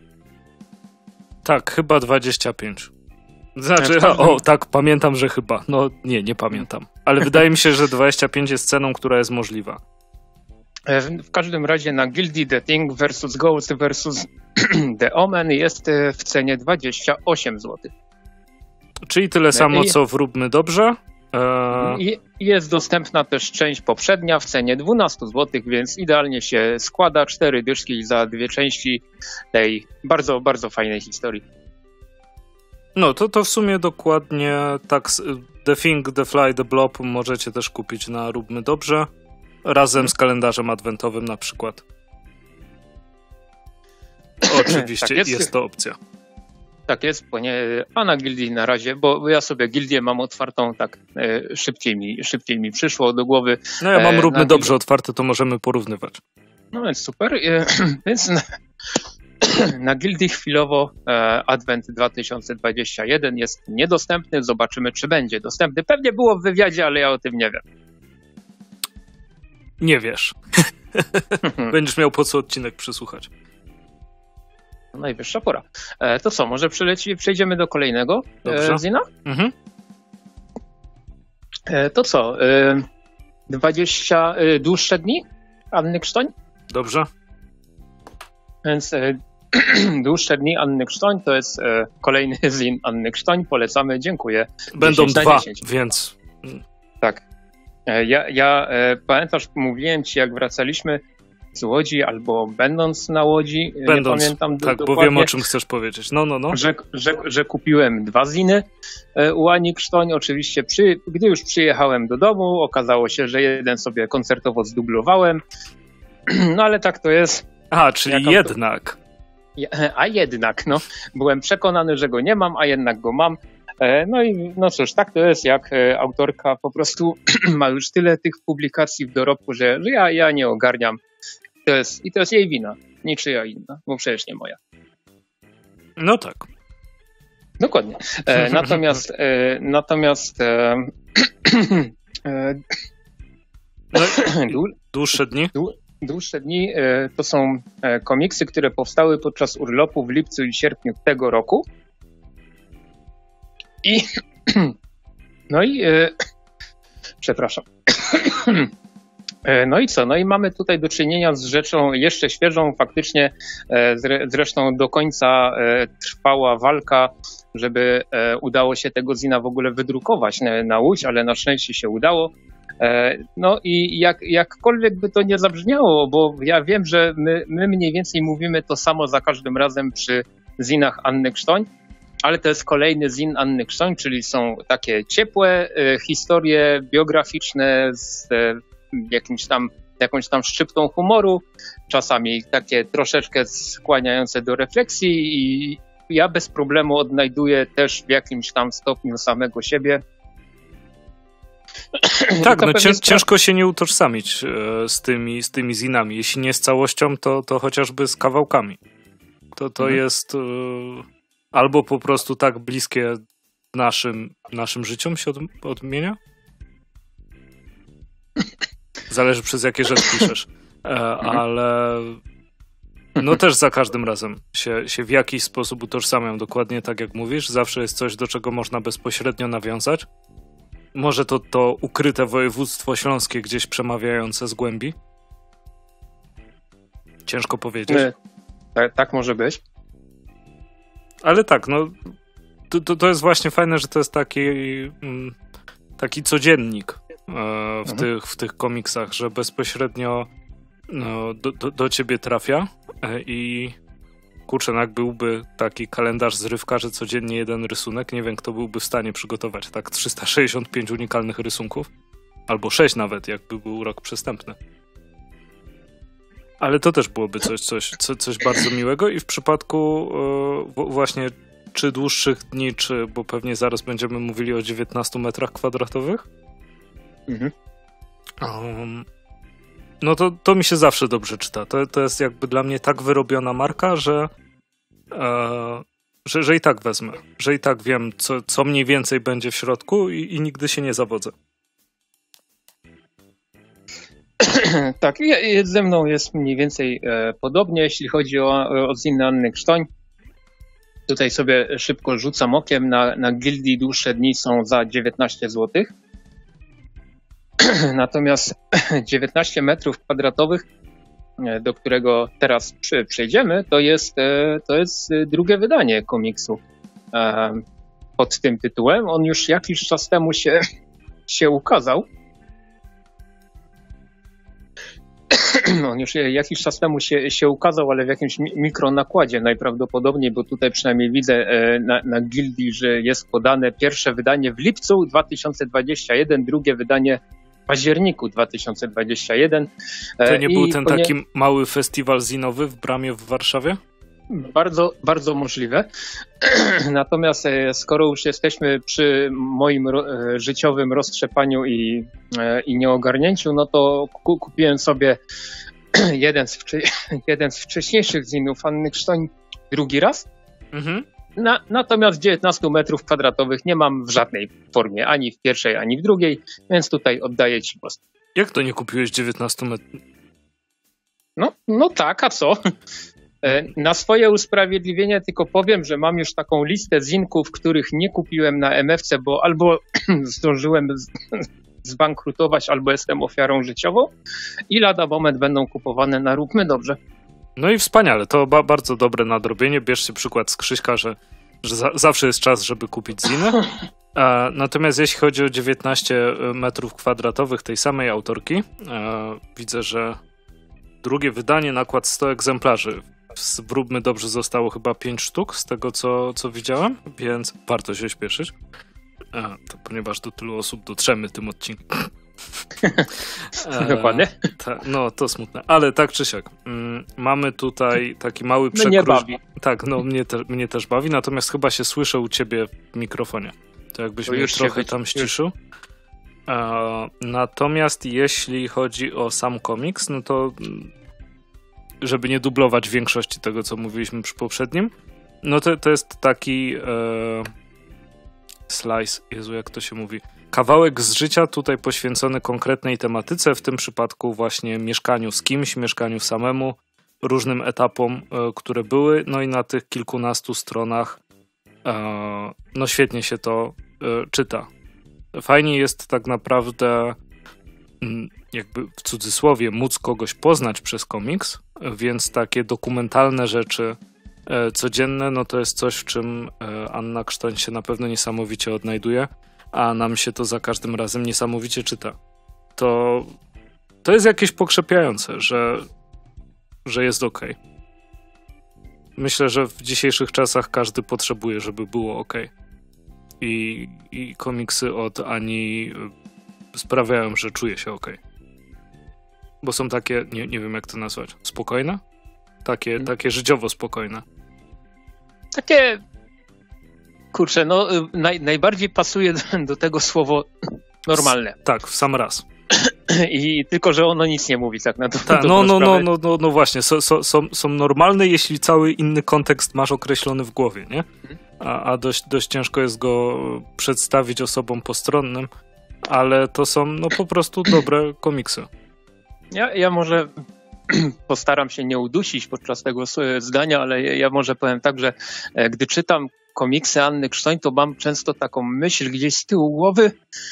Tak, chyba 25. Znaczy, tak, pamiętam, że chyba. No nie pamiętam. Ale wydaje mi się, że 25 jest ceną, która jest możliwa. W każdym razie na Gildii The Thing versus Ghost versus The Omen jest w cenie 28 zł. Czyli tyle samo, co w Róbmy Dobrze? Jest dostępna też część poprzednia w cenie 12 zł, więc idealnie się składa 4 dyszki za 2 części tej bardzo, bardzo fajnej historii. No to w sumie dokładnie tak. The Thing, The Fly, The Blob możecie też kupić na Róbmy Dobrze razem z kalendarzem adwentowym na przykład. Oczywiście tak jest to opcja. Tak jest, a na Gildii na razie, bo ja sobie Gildię mam otwartą, tak szybciej mi przyszło do głowy. No ja mam Róbmy Dobrze otwarte, to możemy porównywać. No więc super, więc na Gildii chwilowo Advent 2021 jest niedostępny, zobaczymy czy będzie dostępny. Pewnie było w wywiadzie, ale ja o tym nie wiem. Nie wiesz. Będziesz miał po co odcinek przesłuchać. Najwyższa pora. To co, może przejdziemy do kolejnego Zina? Mhm. To co, 20 dłuższe dni Anny Krztoń? Dobrze. Więc Dłuższe dni Anny Krztoń to jest kolejny zin Anny Krztoń. Polecamy, dziękuję. Będą 2, więc... Tak. Ja pamiętasz, mówiłem ci, jak wracaliśmy z Łodzi albo będąc na Łodzi, nie pamiętam tak, dokładnie, bo wiem, o czym chcesz powiedzieć. No. Że kupiłem 2 ziny u Ani Krztoń. Oczywiście, gdy już przyjechałem do domu, okazało się, że jeden sobie koncertowo zdublowałem. No ale tak to jest. Aha, czyli jednak. A jednak, no. Byłem przekonany, że go nie mam, a jednak go mam. No i no cóż, tak to jest, jak autorka po prostu ma już tyle tych publikacji w dorobku, że ja nie ogarniam. I to jest jej wina, niczyja inna, bo przecież nie moja. No tak. Dokładnie. Natomiast dłuższe dni? Dłuższe dni to są komiksy, które powstały podczas urlopu w lipcu i sierpniu tego roku. Przepraszam. No i co? No i mamy tutaj do czynienia z rzeczą jeszcze świeżą. Faktycznie zresztą do końca trwała walka, żeby udało się tego zina w ogóle wydrukować na Łódź, ale na szczęście się udało. No i jakkolwiek by to nie zabrzmiało, bo ja wiem, że my mniej więcej mówimy to samo za każdym razem przy zinach Anny Krztoń, ale to jest kolejny zin Anny Krztoń, czyli są takie ciepłe historie biograficzne z jakąś tam szczyptą humoru, czasami takie troszeczkę skłaniające do refleksji i ja bez problemu odnajduję też w jakimś tam stopniu samego siebie. Tak, no ciężko się nie utożsamić z tymi zinami. Jeśli nie z całością, to chociażby z kawałkami. To jest albo po prostu tak bliskie naszym życiom się odmienia? Zależy przez jakie rzeczy piszesz. Ale no też za każdym razem się w jakiś sposób utożsamiam. Dokładnie tak jak mówisz. Zawsze jest coś, do czego można bezpośrednio nawiązać. Może to ukryte województwo śląskie gdzieś przemawiające z głębi? Ciężko powiedzieć. Tak może być. Ale tak, no to jest właśnie fajne, że to jest taki codziennik w tych komiksach, że bezpośrednio do ciebie trafia i kurczę, no jak byłby taki kalendarz zrywka, że codziennie jeden rysunek, nie wiem kto byłby w stanie przygotować tak 365 unikalnych rysunków, albo 6 nawet, jakby był rok przestępny. Ale to też byłoby coś bardzo miłego i w przypadku właśnie czy dłuższych dni, bo pewnie zaraz będziemy mówili o 19 metrach kwadratowych. No to mi się zawsze dobrze czyta. To jest jakby dla mnie tak wyrobiona marka, że i tak wezmę. Że i tak wiem, co mniej więcej będzie w środku i nigdy się nie zawodzę. Tak, ze mną jest mniej więcej podobnie, jeśli chodzi o ziny Anny Krztoń. Tutaj sobie szybko rzucam okiem. Na gildii dłuższe dni są za 19 zł. Natomiast 19 metrów kwadratowych, do którego teraz przejdziemy, to jest drugie wydanie komiksu pod tym tytułem. On już jakiś czas temu się ukazał. On już jakiś czas temu się ukazał, ale w jakimś mikronakładzie najprawdopodobniej, bo tutaj przynajmniej widzę na gildii, że jest podane pierwsze wydanie w lipcu 2021, drugie wydanie w październiku 2021. To nie był ten taki mały festiwal zinowy w Bramie w Warszawie? Bardzo, bardzo możliwe. Natomiast skoro już jesteśmy przy moim życiowym roztrzepaniu i nieogarnięciu, no to kupiłem sobie jeden z wcześniejszych zinów Anny Krztoń drugi raz. Natomiast 19 metrów kwadratowych nie mam w żadnej formie, ani w pierwszej, ani w drugiej, więc tutaj oddaję ci głos. Jak to nie kupiłeś 19 metrów? No tak, a co? Na swoje usprawiedliwienie tylko powiem, że mam już taką listę zinków, których nie kupiłem na MFC, bo albo zdążyłem zbankrutować, albo jestem ofiarą życiową i lada moment będą kupowane na Róbmy Dobrze. No i wspaniale, to bardzo dobre nadrobienie. Bierzcie przykład z Krzyśka, że zawsze jest czas, żeby kupić ziny. Natomiast jeśli chodzi o 19 metrów kwadratowych tej samej autorki, widzę, że drugie wydanie, nakład 100 egzemplarzy. Wróbmy dobrze, zostało chyba 5 sztuk z tego, co widziałem, więc warto się śpieszyć, ponieważ do tylu osób dotrzemy tym odcinkiem. Dokładnie. No, to smutne, ale tak czy siak. Mamy tutaj taki mały przekrój. Mnie bawi. Tak, no mnie też bawi, natomiast chyba się słyszę u ciebie w mikrofonie. To jakbyś mnie trochę tam ściszył. Natomiast jeśli chodzi o sam komiks, no to żeby nie dublować większości tego, co mówiliśmy przy poprzednim, no to jest taki slice, Jezu, jak to się mówi, kawałek z życia tutaj poświęcony konkretnej tematyce, w tym przypadku właśnie mieszkaniu z kimś, mieszkaniu samemu, różnym etapom, które były, no i na tych kilkunastu stronach no świetnie się to czyta. Fajnie jest tak naprawdę jakby w cudzysłowie móc kogoś poznać przez komiks, więc takie dokumentalne rzeczy codzienne, no to jest coś, w czym Anna Krztoń się na pewno niesamowicie odnajduje, a nam się to za każdym razem niesamowicie czyta. To jest jakieś pokrzepiające, że jest okej. Myślę, że w dzisiejszych czasach każdy potrzebuje, żeby było okej. I komiksy od Ani sprawiają, że czuje się okej. Bo są takie, nie wiem jak to nazwać, spokojne? Takie życiowo spokojne. Takie, kurczę, no najbardziej pasuje do tego słowo normalne. Tak, w sam raz. I tylko, że ono nic nie mówi tak na to. No właśnie, są normalne, jeśli cały inny kontekst masz określony w głowie, nie? A dość ciężko jest go przedstawić osobom postronnym, ale to są no po prostu dobre komiksy. Ja może postaram się nie udusić podczas tego zdania, ale ja może powiem tak, że gdy czytam komiksy Anny Krztoń, to mam często taką myśl gdzieś z tyłu głowy,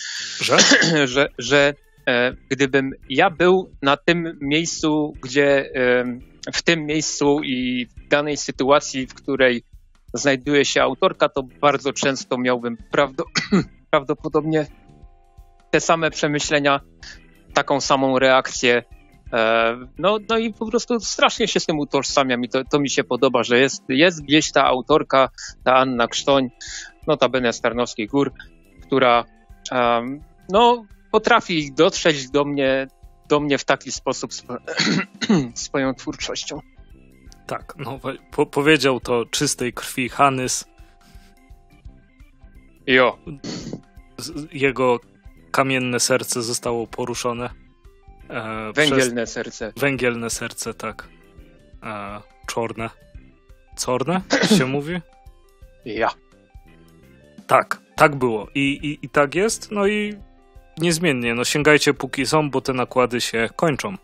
że gdybym ja był na tym miejscu, w tym miejscu i w danej sytuacji, w której znajduje się autorka, to bardzo często miałbym prawdopodobnie te same przemyślenia, taką samą reakcję. No i po prostu strasznie się z tym utożsamiam i to mi się podoba, że jest gdzieś ta autorka, ta Anna Krztoń, notabene z Tarnowskich Gór, która potrafi dotrzeć do mnie w taki sposób swoją twórczością. Tak, no powiedział to czystej krwi Hanys. Jo. Jego kamienne serce zostało poruszone. Węgielne serce. Węgielne serce, tak. Czorne. Corne się mówi? Ja. Tak było. I tak jest. No i niezmiennie. No sięgajcie póki są, bo te nakłady się kończą.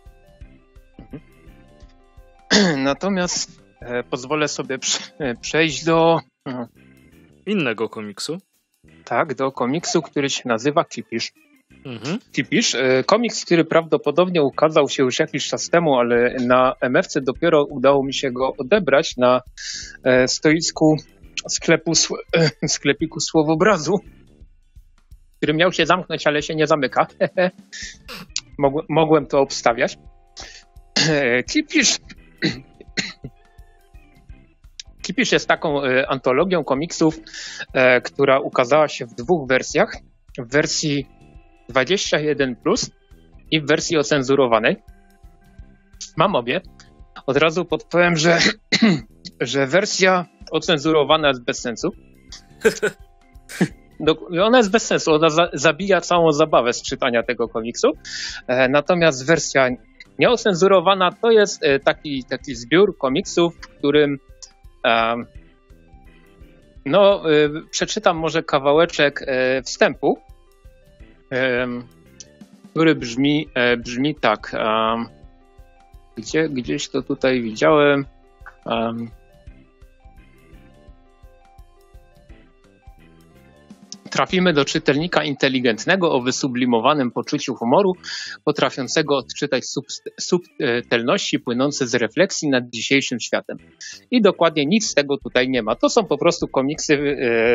Natomiast pozwolę sobie przejść do innego komiksu. Tak, do komiksu, który się nazywa Kipisz. Kipisz, komiks, który prawdopodobnie ukazał się już jakiś czas temu, ale na MFC dopiero udało mi się go odebrać na stoisku sklepiku Słowobrazu, który miał się zamknąć, ale się nie zamyka. Mogłem to obstawiać. Kipisz jest taką antologią komiksów, która ukazała się w dwóch wersjach. W wersji 21+, i w wersji ocenzurowanej. Mam obie. Od razu podpowiem, że wersja ocenzurowana jest bez sensu. Ona jest bez sensu. Ona zabija całą zabawę z czytania tego komiksu. Natomiast wersja nieocenzurowana to jest taki zbiór komiksów, w którym przeczytam może kawałeczek wstępu, który brzmi tak. Gdzieś to tutaj widziałem. trafimy do czytelnika inteligentnego o wysublimowanym poczuciu humoru, potrafiącego odczytać subtelności płynące z refleksji nad dzisiejszym światem. I dokładnie nic z tego tutaj nie ma. To są po prostu komiksy,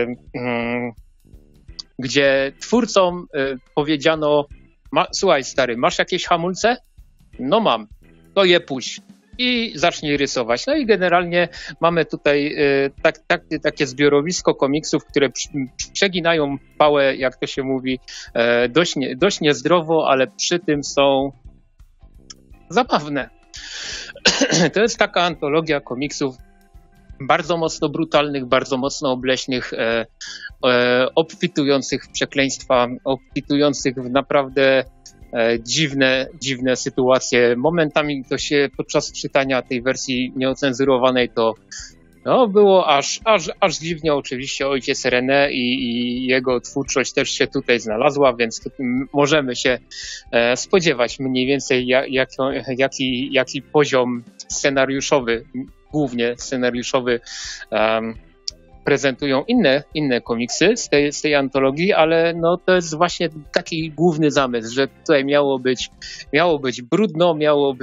gdzie twórcom powiedziano: słuchaj stary, masz jakieś hamulce? No mam, to je puść. I zacznij rysować. No i generalnie mamy tutaj takie zbiorowisko komiksów, które przeginają pałę, jak to się mówi, dość niezdrowo, ale przy tym są zabawne. To jest taka antologia komiksów bardzo mocno brutalnych, bardzo mocno obleśnych, obfitujących w przekleństwa, obfitujących w naprawdę dziwne sytuacje. Momentami to się podczas czytania tej wersji nieocenzurowanej to było aż dziwnie. Oczywiście ojciec René i jego twórczość też się tutaj znalazła, więc możemy się spodziewać mniej więcej jaki poziom scenariuszowy, głównie scenariuszowy, prezentują inne komiksy z tej antologii, ale no to jest właśnie taki główny zamysł, że tutaj miało być brudno,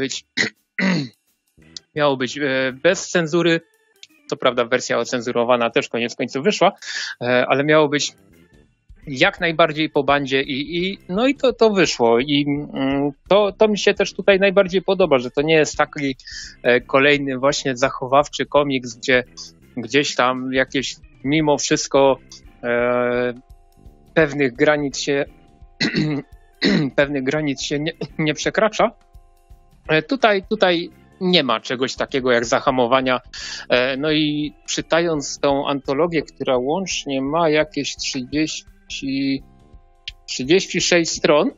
miało być bez cenzury. To prawda, wersja ocenzurowana też koniec końców wyszła, ale miało być jak najbardziej po bandzie i to wyszło. I to mi się też tutaj najbardziej podoba, że to nie jest taki kolejny właśnie zachowawczy komiks, gdzie gdzieś tam jakieś mimo wszystko pewnych granic się nie przekracza. Tutaj nie ma czegoś takiego jak zahamowania. No i czytając tą antologię, która łącznie ma jakieś 36 stron,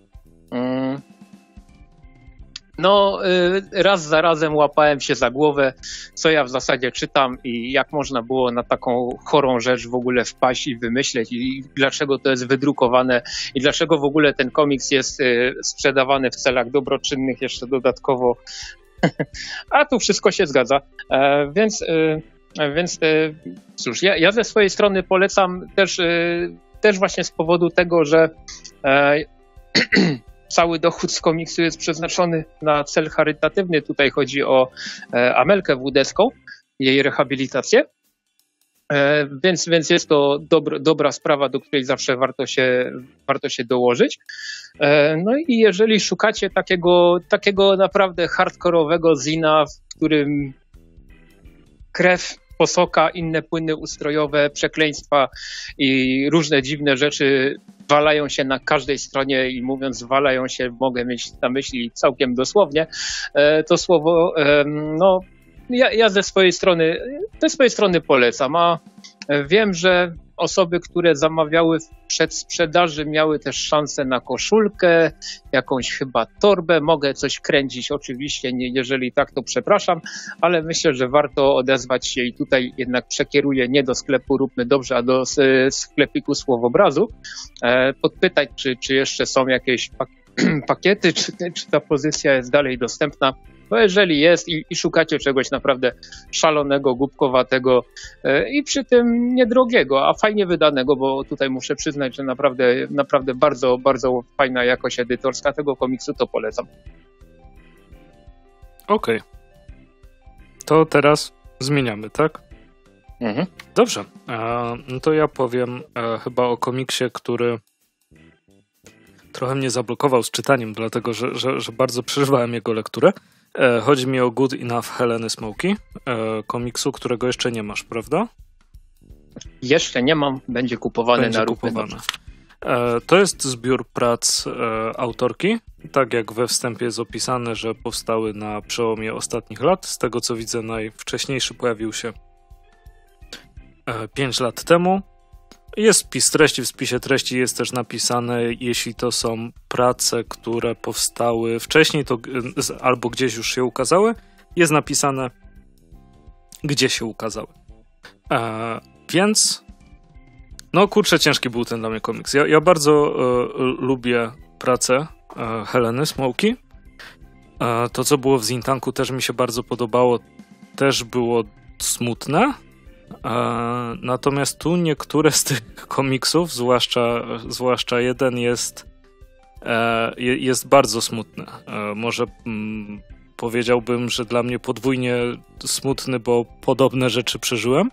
raz za razem łapałem się za głowę, co ja w zasadzie czytam i jak można było na taką chorą rzecz w ogóle wpaść i wymyśleć i dlaczego to jest wydrukowane i dlaczego w ogóle ten komiks jest sprzedawany w celach dobroczynnych jeszcze dodatkowo. A tu wszystko się zgadza. Więc cóż, ja ze swojej strony polecam też właśnie z powodu tego, że cały dochód z komiksu jest przeznaczony na cel charytatywny. Tutaj chodzi o Amelkę Włódecką, jej rehabilitację. Więc jest to dobra sprawa, do której zawsze warto się dołożyć. No i jeżeli szukacie takiego naprawdę hardkorowego zina, w którym krew, posoka, inne płyny ustrojowe, przekleństwa i różne dziwne rzeczy walają się na każdej stronie i mówiąc walają się, mogę mieć na myśli całkiem dosłownie, to słowo, ja ze swojej strony polecam. A wiem, że osoby, które zamawiały w przedsprzedaży, miały też szansę na koszulkę, jakąś chyba torbę. Mogę coś kręcić, oczywiście, jeżeli tak, to przepraszam, ale myślę, że warto odezwać się i tutaj jednak przekieruję nie do sklepu Róbmy Dobrze, a do sklepiku Słowobrazu. Podpytać, czy jeszcze są jakieś pakiety, czy ta pozycja jest dalej dostępna. Bo jeżeli jest i szukacie czegoś naprawdę szalonego, głupkowatego i przy tym niedrogiego, a fajnie wydanego, bo tutaj muszę przyznać, że naprawdę bardzo, bardzo fajna jakość edytorska tego komiksu, to polecam. Okej. To teraz zmieniamy, tak? Mhm. Dobrze. No to ja powiem chyba o komiksie, który trochę mnie zablokował z czytaniem, dlatego że bardzo przeżywałem jego lekturę. Chodzi mi o Good Enough Heleny Smoky, komiksu, którego jeszcze nie masz, prawda? Jeszcze nie mam, będzie kupowany na Róbmy Dobrze. To jest zbiór prac autorki, tak jak we wstępie jest opisane, że powstały na przełomie ostatnich lat. Z tego co widzę, najwcześniejszy pojawił się 5 lat temu. Jest spis treści, w spisie treści jest też napisane, jeśli to są prace, które powstały wcześniej, to albo gdzieś już się ukazały, jest napisane, gdzie się ukazały. Więc, ciężki był ten dla mnie komiks. Ja bardzo lubię pracę Heleny Smoky. To, co było w Zintanku, też mi się bardzo podobało. Też było smutne, Natomiast tu niektóre z tych komiksów, zwłaszcza jeden jest bardzo smutny. Może powiedziałbym, że dla mnie podwójnie smutny, bo podobne rzeczy przeżyłem.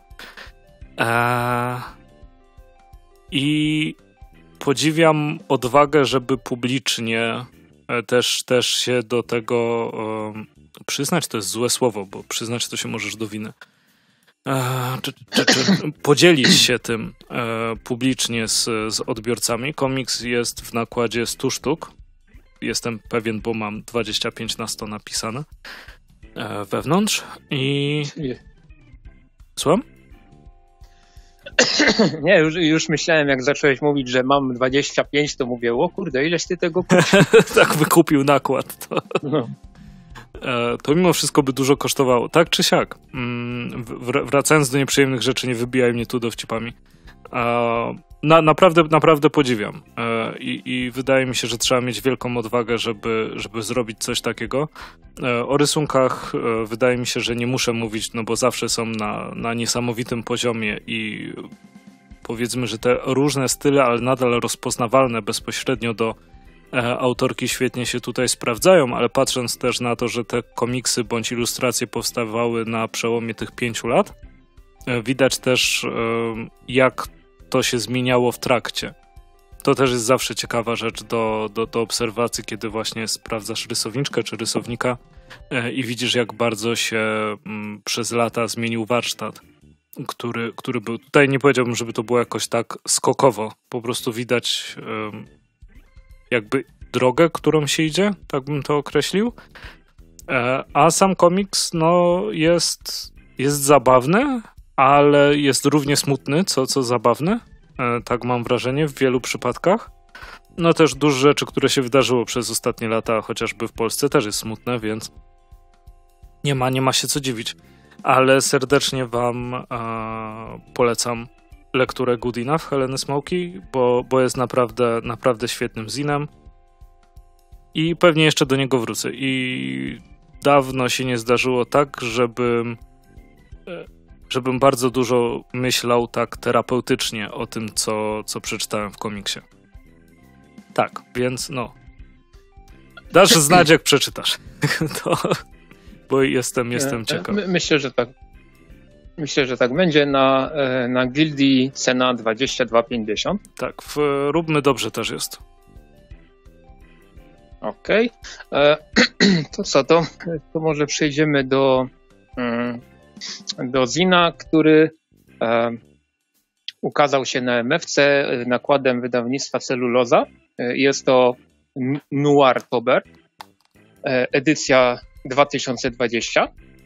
I podziwiam odwagę, żeby publicznie też się do tego przyznać, to jest złe słowo, bo przyznać to się możesz do winy. Czy podzielić się tym publicznie z odbiorcami. Komiks jest w nakładzie 100 sztuk. Jestem pewien, bo mam 25 na 100 napisane wewnątrz. I... Słucham? Nie, już myślałem, jak zacząłeś mówić, że mam 25, to mówię, o kurde, ileś ty tego kupisz? Tak wykupił nakład. To mimo wszystko by dużo kosztowało. Tak czy siak. Wracając do nieprzyjemnych rzeczy, nie wybijaj mnie tu dowcipami. Naprawdę podziwiam. I wydaje mi się, że trzeba mieć wielką odwagę, żeby zrobić coś takiego. O rysunkach wydaje mi się, że nie muszę mówić, no bo zawsze są na niesamowitym poziomie i powiedzmy, że te różne style, ale nadal rozpoznawalne bezpośrednio do autorki świetnie się tutaj sprawdzają, ale patrząc też na to, że te komiksy bądź ilustracje powstawały na przełomie tych 5 lat, widać też, jak to się zmieniało w trakcie. To też jest zawsze ciekawa rzecz do obserwacji, kiedy właśnie sprawdzasz rysowniczkę czy rysownika i widzisz, jak bardzo się przez lata zmienił warsztat, który był. Tutaj nie powiedziałbym, żeby to było jakoś tak skokowo. Po prostu widać jakby drogę, którą się idzie, tak bym to określił. A sam komiks jest zabawny, ale jest równie smutny, co zabawny. Tak mam wrażenie w wielu przypadkach. No też dużo rzeczy, które się wydarzyło przez ostatnie lata, chociażby w Polsce, też jest smutne, więc nie ma się co dziwić. Ale serdecznie wam polecam lekturę Good Enough Heleny Smoki, bo jest naprawdę świetnym zinem. I pewnie jeszcze do niego wrócę. I dawno się nie zdarzyło tak, żebym bardzo dużo myślał tak terapeutycznie o tym, co przeczytałem w komiksie. Tak, więc dasz znać, jak przeczytasz. Bo jestem ciekaw. Myślę, że tak będzie na gildii cena 22,50. Tak, Róbmy Dobrze też jest. Okej. To co, to może przejdziemy do zina, który ukazał się na MFC nakładem wydawnictwa Celuloza. Jest to Noirtober, edycja 2020.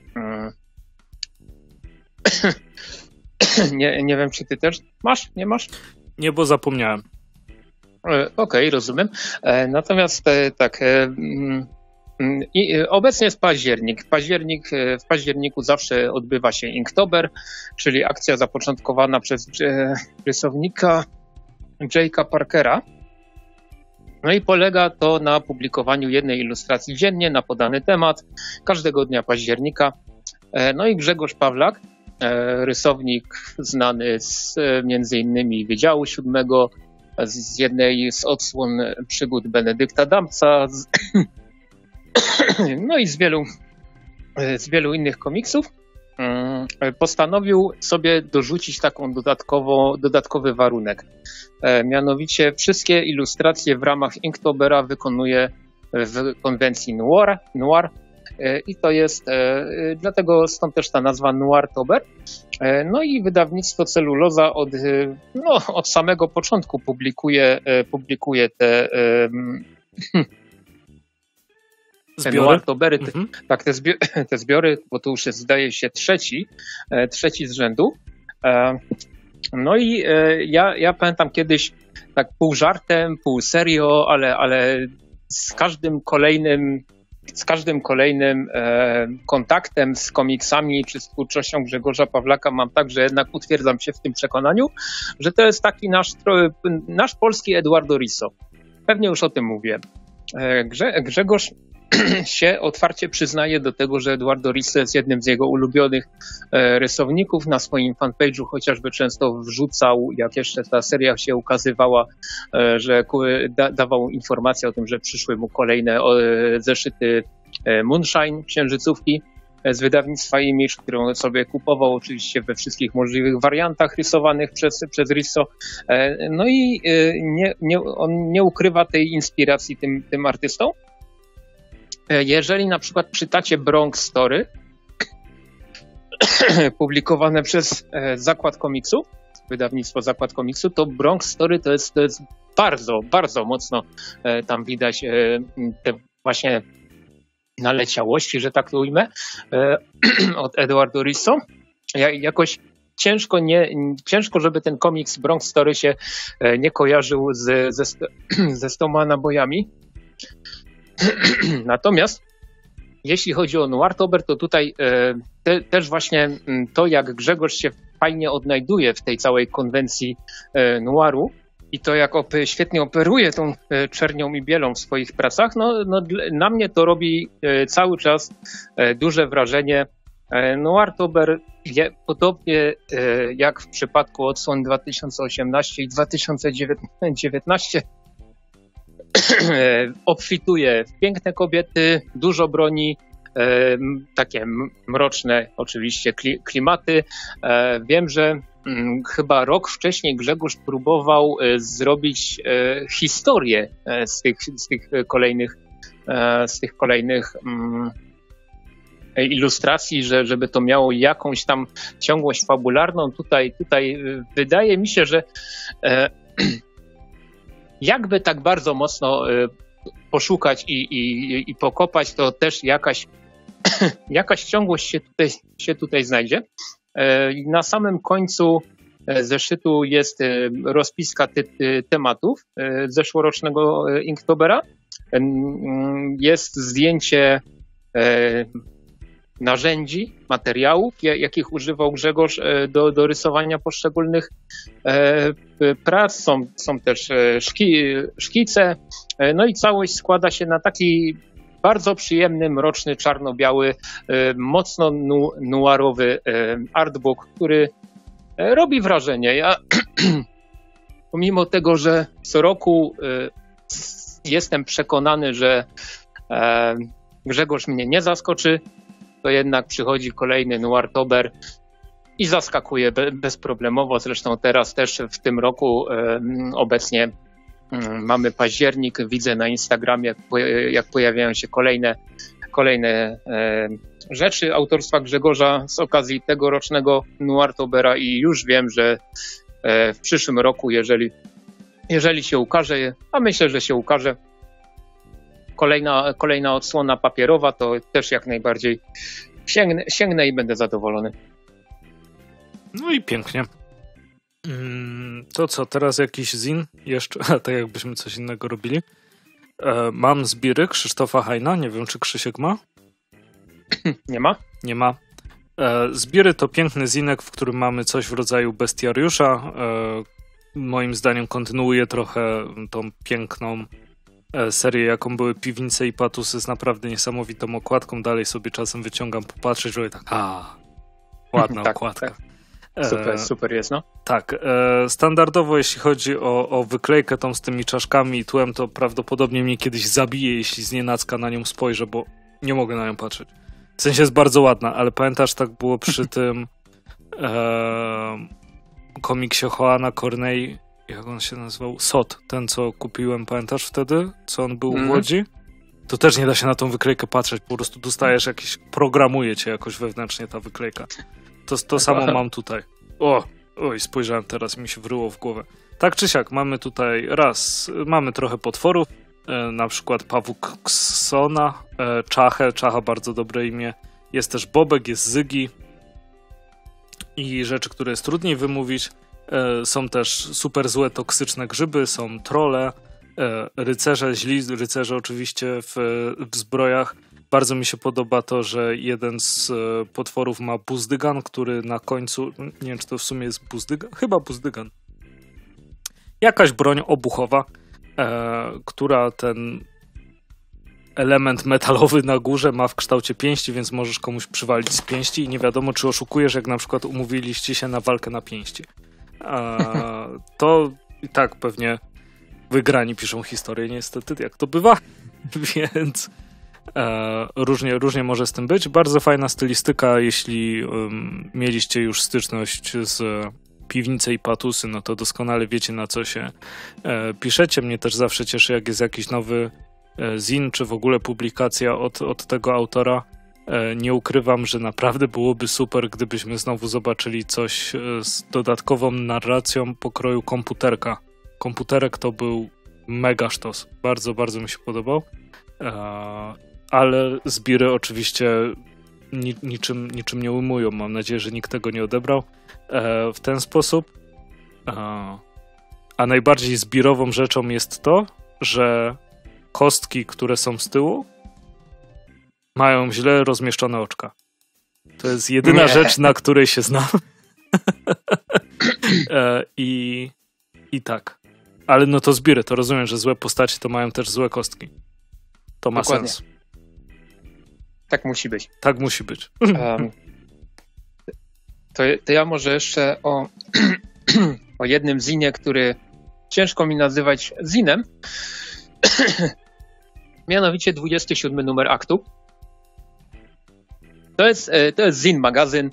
Nie wiem, czy ty też masz? Nie masz? Nie, bo zapomniałem. Okej, rozumiem. Natomiast tak, obecnie jest październik. W październiku zawsze odbywa się Inktober, czyli akcja zapoczątkowana przez rysownika Jake'a Parkera. No i polega to na publikowaniu jednej ilustracji dziennie na podany temat, każdego dnia października. No i Grzegorz Pawlak, rysownik znany z między innymi Wydziału 7, z jednej z odsłon przygód Benedykta Dambca, no i z wielu innych komiksów, postanowił sobie dorzucić taką dodatkowy warunek. Mianowicie wszystkie ilustracje w ramach Inktobera wykonuje w konwencji noir. I to jest, dlatego stąd też ta nazwa Noirtober. No i wydawnictwo Celuloza od samego początku publikuje te Noirtobery, tak, te zbiory, bo to już jest, zdaje się, trzeci z rzędu. No i ja pamiętam kiedyś tak pół żartem, pół serio, ale z każdym kolejnym kontaktem z komiksami czy z twórczością Grzegorza Pawlaka mam tak, że jednak utwierdzam się w tym przekonaniu, że to jest taki nasz polski Eduardo Risso. Pewnie już o tym mówiłem. Grzegorz się otwarcie przyznaje do tego, że Eduardo Risso jest jednym z jego ulubionych rysowników. Na swoim fanpage'u chociażby często wrzucał, jak jeszcze ta seria się ukazywała, że dawał informację o tym, że przyszły mu kolejne zeszyty Moonshine, księżycówki z wydawnictwa Image, którą sobie kupował oczywiście we wszystkich możliwych wariantach rysowanych przez Risso. No i on nie ukrywa tej inspiracji tym artystą. Jeżeli na przykład czytacie Bronx Story, publikowane przez Zakład Komiksu, wydawnictwo Zakład Komiksu, to Bronx Story to jest bardzo, bardzo mocno tam widać te właśnie naleciałości, że tak to ujmę, od Eduardo Risso. Jakoś ciężko, żeby ten komiks Bronx Story się nie kojarzył ze 100 nabojami. Natomiast jeśli chodzi o Noirtober, to tutaj też właśnie to, jak Grzegorz się fajnie odnajduje w tej całej konwencji noiru i to, jak świetnie operuje tą czernią i bielą w swoich pracach, no na mnie to robi cały czas duże wrażenie. Noirtober, podobnie jak w przypadku odsłon 2018 i 2019, obfituje w piękne kobiety, dużo broni, takie mroczne oczywiście klimaty. Wiem, że chyba rok wcześniej Grzegorz próbował zrobić historię z tych kolejnych ilustracji, żeby to miało jakąś tam ciągłość fabularną. Tutaj wydaje mi się, że jakby tak bardzo mocno poszukać i pokopać, to też jakaś ciągłość się tutaj znajdzie. Na samym końcu zeszytu jest rozpiska tematów zeszłorocznego Inktobera. Jest zdjęcie narzędzi, materiałów, jakich używał Grzegorz do rysowania poszczególnych prac. Są też szkice. No i całość składa się na taki bardzo przyjemny, mroczny, czarno-biały, mocno noirowy artbook, który robi wrażenie. Ja pomimo tego, że co roku jestem przekonany, że Grzegorz mnie nie zaskoczy, to jednak przychodzi kolejny Noirtober i zaskakuje bezproblemowo. Zresztą teraz też w tym roku obecnie mamy październik, widzę na Instagramie, jak pojawiają się kolejne rzeczy autorstwa Grzegorza z okazji tegorocznego Noirtobera i już wiem, że w przyszłym roku, jeżeli się ukaże, a myślę, że się ukaże, kolejna odsłona papierowa, to też jak najbardziej sięgnę i będę zadowolony. No i pięknie. To co, teraz jakiś zin jeszcze, tak jakbyśmy coś innego robili. Mam zbiry Krzysztofa Hajna, nie wiem czy Krzysiek ma? Nie ma? Nie ma. Zbiry to piękny zinek, w którym mamy coś w rodzaju bestiariusza. Moim zdaniem kontynuuje trochę tą piękną serię, jaką były Piwnice i Patus, jest naprawdę niesamowitą okładką. Dalej sobie czasem wyciągam popatrzeć, że tak, ładna okładka. Tak. Super jest, no. Tak, standardowo jeśli chodzi o wyklejkę tą z tymi czaszkami i tłem, to prawdopodobnie mnie kiedyś zabije, jeśli znienacka na nią spojrzę, bo nie mogę na nią patrzeć. W sensie jest bardzo ładna, ale pamiętasz, tak było przy tym komiksie Joana Cornei, jak on się nazywał? Sot, ten co kupiłem, pamiętasz wtedy? Co on był w Łodzi? To też nie da się na tą wyklejkę patrzeć, po prostu dostajesz jakieś, programuje cię jakoś wewnętrznie ta wyklejka. To samo mam tutaj. Oj, spojrzałem teraz i mi się wryło w głowę. Tak czy siak, mamy tutaj mamy trochę potworów, na przykład Pawuksona, Czacha, bardzo dobre imię. Jest też Bobek, jest Zygi i rzeczy, które jest trudniej wymówić. Są też super złe, toksyczne grzyby, są trolle, rycerze, źli rycerze oczywiście w zbrojach. Bardzo mi się podoba to, że jeden z potworów ma buzdygan, który na końcu, nie wiem czy to w sumie jest buzdygan, chyba buzdygan. Jakaś broń obuchowa, która ten element metalowy na górze ma w kształcie pięści, więc możesz komuś przywalić z pięści i nie wiadomo, czy oszukujesz, jak na przykład umówiliście się na walkę na pięści. To i tak pewnie wygrani piszą historię, niestety, jak to bywa, więc różnie może z tym być. Bardzo fajna stylistyka, jeśli mieliście już styczność z Piwnice i Patusy, no to doskonale wiecie, na co się piszecie. Mnie też zawsze cieszy, jak jest jakiś nowy zin, czy w ogóle publikacja od tego autora. Nie ukrywam, że naprawdę byłoby super, gdybyśmy znowu zobaczyli coś z dodatkową narracją pokroju komputerka. Komputerek to był mega sztos. Bardzo, bardzo mi się podobał. Ale zbiry oczywiście niczym nie ujmują. Mam nadzieję, że nikt tego nie odebrał w ten sposób. A najbardziej zbirową rzeczą jest to, że kostki, które są z tyłu, mają źle rozmieszczone oczka. To jest jedyna rzecz, na której się znam. I tak. Ale no to zbiry, to rozumiem, że złe postacie to mają też złe kostki. To ma Dokładnie. sens. Tak musi być. Tak musi być. To ja może jeszcze o jednym zinie, który ciężko mi nazywać zinem. Mianowicie 27 numer Aktu. To jest zin magazyn.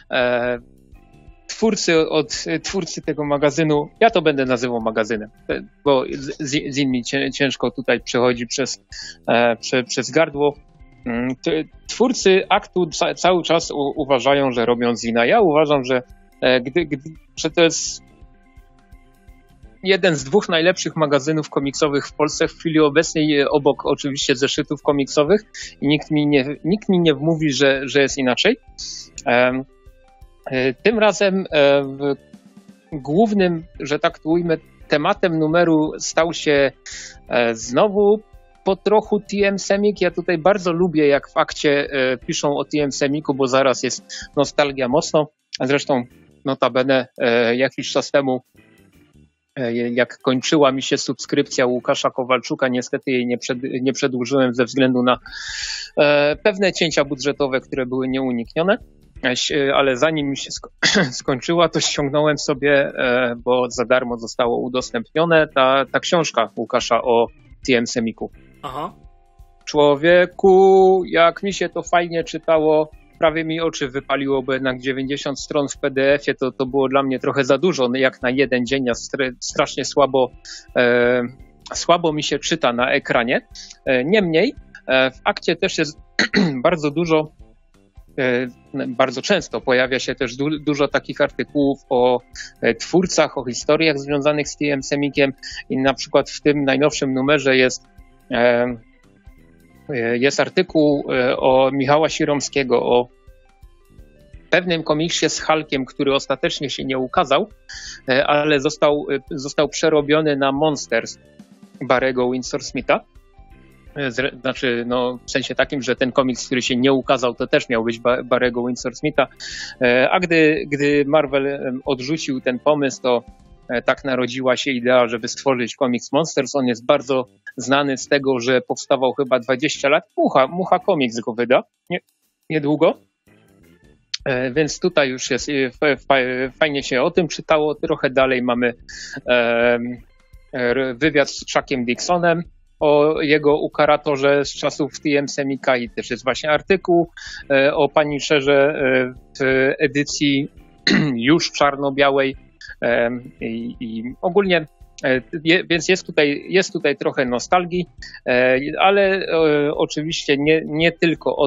Twórcy tego magazynu, ja to będę nazywał magazynem, bo zin mi ciężko tutaj przechodzi przez gardło. Twórcy Aktu cały czas uważają, że robią zina. Ja uważam, że to jest jeden z dwóch najlepszych magazynów komiksowych w Polsce w chwili obecnej, obok oczywiście zeszytów komiksowych, i nikt mi nie wmówi, że jest inaczej. Tym razem głównym, że tak to ujmę, tematem numeru stał się znowu po trochu TM Semik. Ja tutaj bardzo lubię, jak w Akcie piszą o TM Semiku, bo zaraz jest nostalgia mocno. Zresztą notabene jakiś czas temu, jak kończyła mi się subskrypcja Łukasza Kowalczuka, niestety jej nie przedłużyłem ze względu na pewne cięcia budżetowe, które były nieuniknione. Ale zanim mi się skończyła, to ściągnąłem sobie, bo za darmo zostało udostępnione, ta książka Łukasza o TM Semiku. Aha. Człowieku, jak mi się to fajnie czytało, prawie mi oczy wypaliło, bo jednak 90 stron w PDF-ie to było dla mnie trochę za dużo, jak na jeden dzień. Ja strasznie słabo mi się czyta na ekranie. Niemniej w Akcie też jest bardzo często pojawia się też dużo takich artykułów o twórcach, o historiach związanych z TM Semikiem, i na przykład w tym najnowszym numerze jest artykuł o Michała Siromskiego, o pewnym komiksie z Hulkiem, który ostatecznie się nie ukazał, ale został przerobiony na Monsters Barry'ego Windsor-Smitha. Znaczy, w sensie takim, że ten komiks, który się nie ukazał, to też miał być Barry'ego Windsor-Smitha. A gdy Marvel odrzucił ten pomysł, to tak narodziła się idea, żeby stworzyć komiks Monsters. On jest bardzo znany z tego, że powstawał chyba 20 lat. Mucha Comics go wyda niedługo. Więc tutaj już jest fajnie się o tym czytało. Trochę dalej mamy wywiad z Chuckiem Dixonem o jego ukaratorze z czasów TM Semika, i też jest właśnie artykuł o Punisherze w edycji już czarno-białej, i ogólnie więc jest tutaj trochę nostalgii, ale oczywiście nie tylko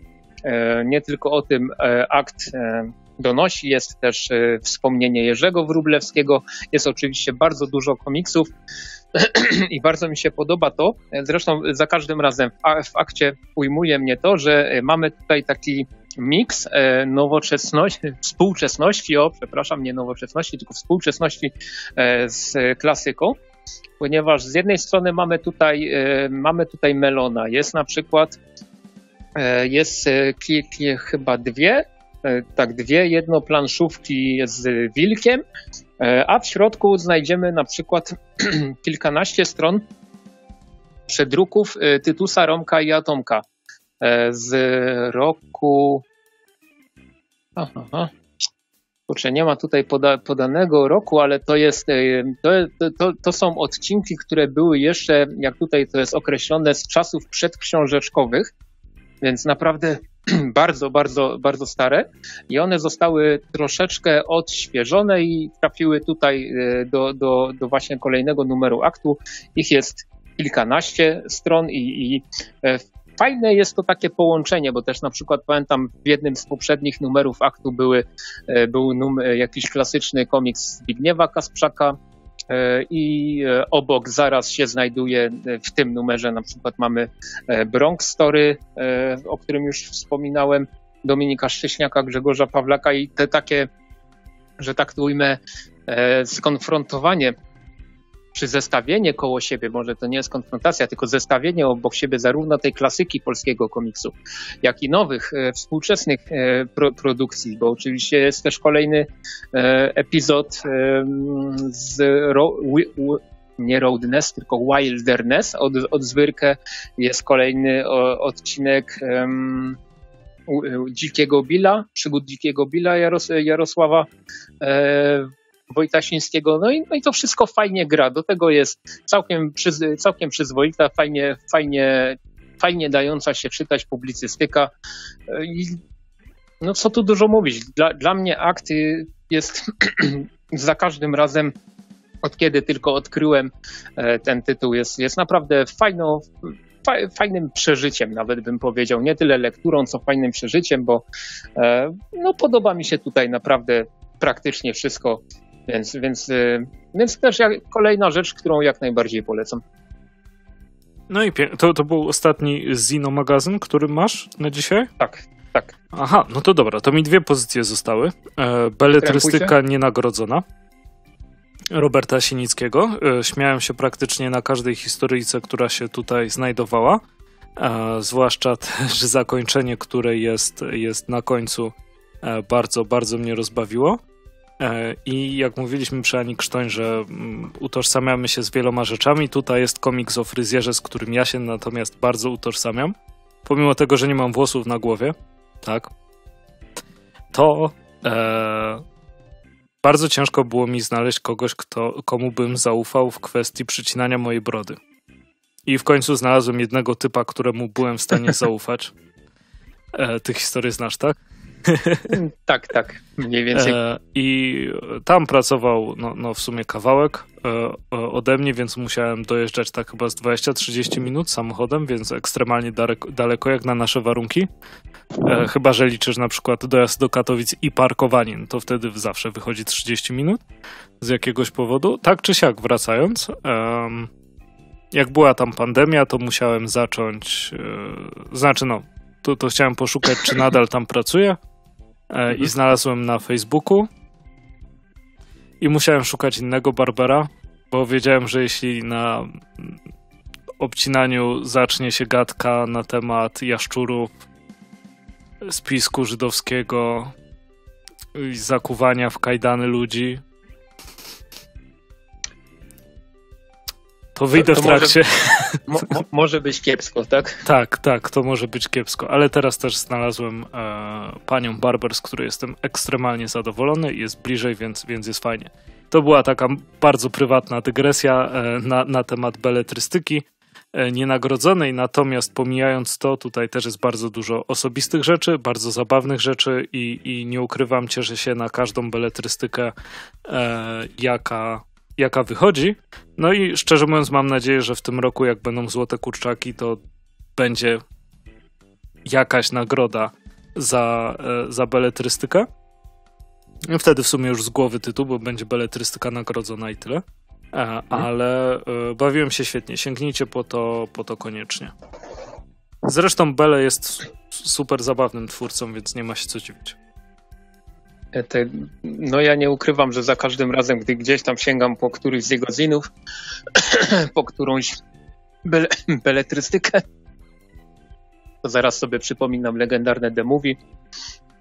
o tym akt donosi. Jest też wspomnienie Jerzego Wróblewskiego, jest oczywiście bardzo dużo komiksów i bardzo mi się podoba to. Zresztą za każdym razem w Akcie ujmuje mnie to, że mamy tutaj taki miks współczesności, nie nowoczesności, tylko współczesności z klasyką, ponieważ z jednej strony mamy tutaj Melona, jest na przykład chyba dwie jednoplanszówki z wilkiem, a w środku znajdziemy na przykład kilkanaście stron przedruków Tytusa, Romka i Atomka z roku... Kurczę, nie ma tutaj podanego roku, ale to jest, to są odcinki, które były jeszcze, jak tutaj to jest określone, z czasów przedksiążeczkowych, więc naprawdę bardzo, bardzo, bardzo stare i one zostały troszeczkę odświeżone i trafiły tutaj do właśnie kolejnego numeru aktu. Ich jest kilkanaście stron i fajne jest to takie połączenie, bo też na przykład pamiętam w jednym z poprzednich numerów aktu był jakiś klasyczny komiks Zbigniewa Kasprzaka i obok zaraz się znajduje w tym numerze na przykład mamy Bronx Story, o którym już wspominałem, Dominika Szcześniaka, Grzegorza Pawlaka i te takie, że tak to ujmę, skonfrontowanie czy zestawienie koło siebie, może to nie jest konfrontacja, tylko zestawienie obok siebie zarówno tej klasyki polskiego komiksu, jak i nowych, współczesnych produkcji, bo oczywiście jest też kolejny epizod z nie Roadness, tylko Wilderness od Zwyrkę, jest kolejny odcinek Dzikiego Billa, przygód Dzikiego Billa Jarosława Wojtasińskiego, no i to wszystko fajnie gra, do tego jest całkiem przyzwoita, fajnie dająca się czytać publicystyka i no co tu dużo mówić, dla mnie akt jest za każdym razem, od kiedy tylko odkryłem ten tytuł, jest naprawdę fajnym przeżyciem, nawet bym powiedział, nie tyle lekturą, co fajnym przeżyciem, bo no podoba mi się tutaj naprawdę praktycznie wszystko. Więc też kolejna rzecz, którą jak najbardziej polecam. No i to był ostatni Zino magazyn, który masz na dzisiaj? Tak. Aha, no to dobra, to mi dwie pozycje zostały. Beletrystyka nienagrodzona Roberta Sinickiego. Śmiałem się praktycznie na każdej historyjce, która się tutaj znajdowała. Zwłaszcza też zakończenie, które jest na końcu, bardzo, bardzo mnie rozbawiło. I jak mówiliśmy przy Ani Krztoń, że utożsamiamy się z wieloma rzeczami, tutaj jest komiks o fryzjerze, z którym ja się natomiast bardzo utożsamiam. Pomimo tego, że nie mam włosów na głowie, tak, to bardzo ciężko było mi znaleźć kogoś, komu bym zaufał w kwestii przycinania mojej brody. I w końcu znalazłem jednego typa, któremu byłem w stanie zaufać. Ty historię znasz, tak? Tak, mniej więcej. I tam pracował w sumie kawałek ode mnie, więc musiałem dojeżdżać tak chyba z 20-30 minut samochodem, więc ekstremalnie daleko jak na nasze warunki. Chyba że liczysz na przykład dojazd do Katowic i parkowanie, to wtedy zawsze wychodzi 30 minut z jakiegoś powodu. Tak czy siak wracając, jak była tam pandemia, to musiałem zacząć, to chciałem poszukać, czy nadal tam pracuję. I znalazłem na Facebooku i musiałem szukać innego barbera, bo wiedziałem, że jeśli na obcinaniu zacznie się gadka na temat jaszczurów, spisku żydowskiego i zakuwania w kajdany ludzi, to wyjdę w trakcie. Może być kiepsko, tak? Tak, to może być kiepsko, ale teraz też znalazłem panią barber, z której jestem ekstremalnie zadowolony i jest bliżej, więc jest fajnie. To była taka bardzo prywatna dygresja na temat beletrystyki nienagrodzonej, natomiast pomijając to, tutaj też jest bardzo dużo osobistych rzeczy, bardzo zabawnych rzeczy i nie ukrywam, cieszę się na każdą beletrystykę, jaka wychodzi. No i szczerze mówiąc mam nadzieję, że w tym roku jak będą Złote Kurczaki, to będzie jakaś nagroda za beletrystykę. I wtedy w sumie już z głowy tytuł, bo będzie beletrystyka nagrodzona i tyle. Ale bawiłem się świetnie. Sięgnijcie po to koniecznie. Zresztą Bele jest super zabawnym twórcą, więc nie ma się co dziwić. No ja nie ukrywam, że za każdym razem, gdy gdzieś tam sięgam po któryś z jego zinów, po którąś beletrystykę, to zaraz sobie przypominam legendarne The Movie.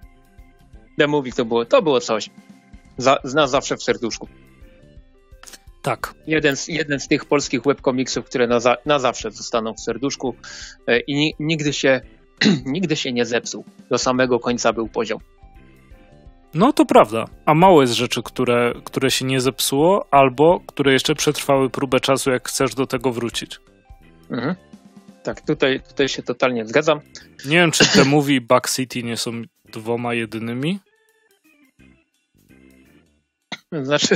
The Movie to było coś. Zawsze w serduszku. Tak. Jeden z tych polskich webkomiksów, które na zawsze zostaną w serduszku i nigdy się nie zepsuł. Do samego końca był poziom. No to prawda, a mało jest rzeczy, które się nie zepsuło, albo które jeszcze przetrwały próbę czasu, jak chcesz do tego wrócić. Mhm. Tak, tutaj się totalnie zgadzam. Nie wiem, czy The Movie i Bug City nie są dwoma jedynymi. Znaczy,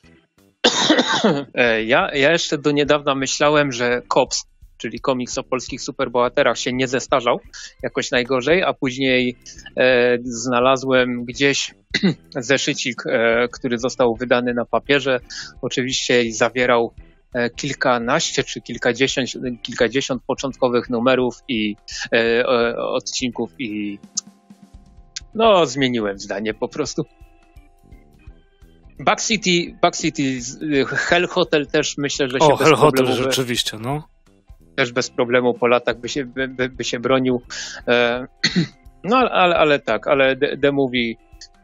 ja jeszcze do niedawna myślałem, że Cops, czyli komiks o polskich superbohaterach, się nie zestarzał jakoś najgorzej, a później znalazłem gdzieś zeszycik, który został wydany na papierze. Oczywiście zawierał kilkanaście czy kilkadziesiąt początkowych numerów i odcinków i no zmieniłem zdanie po prostu. Bug City, Hell Hotel też myślę, że się Hell Hotel rzeczywiście, no. Też bez problemu po latach by się bronił. No ale tak, ale The Movie...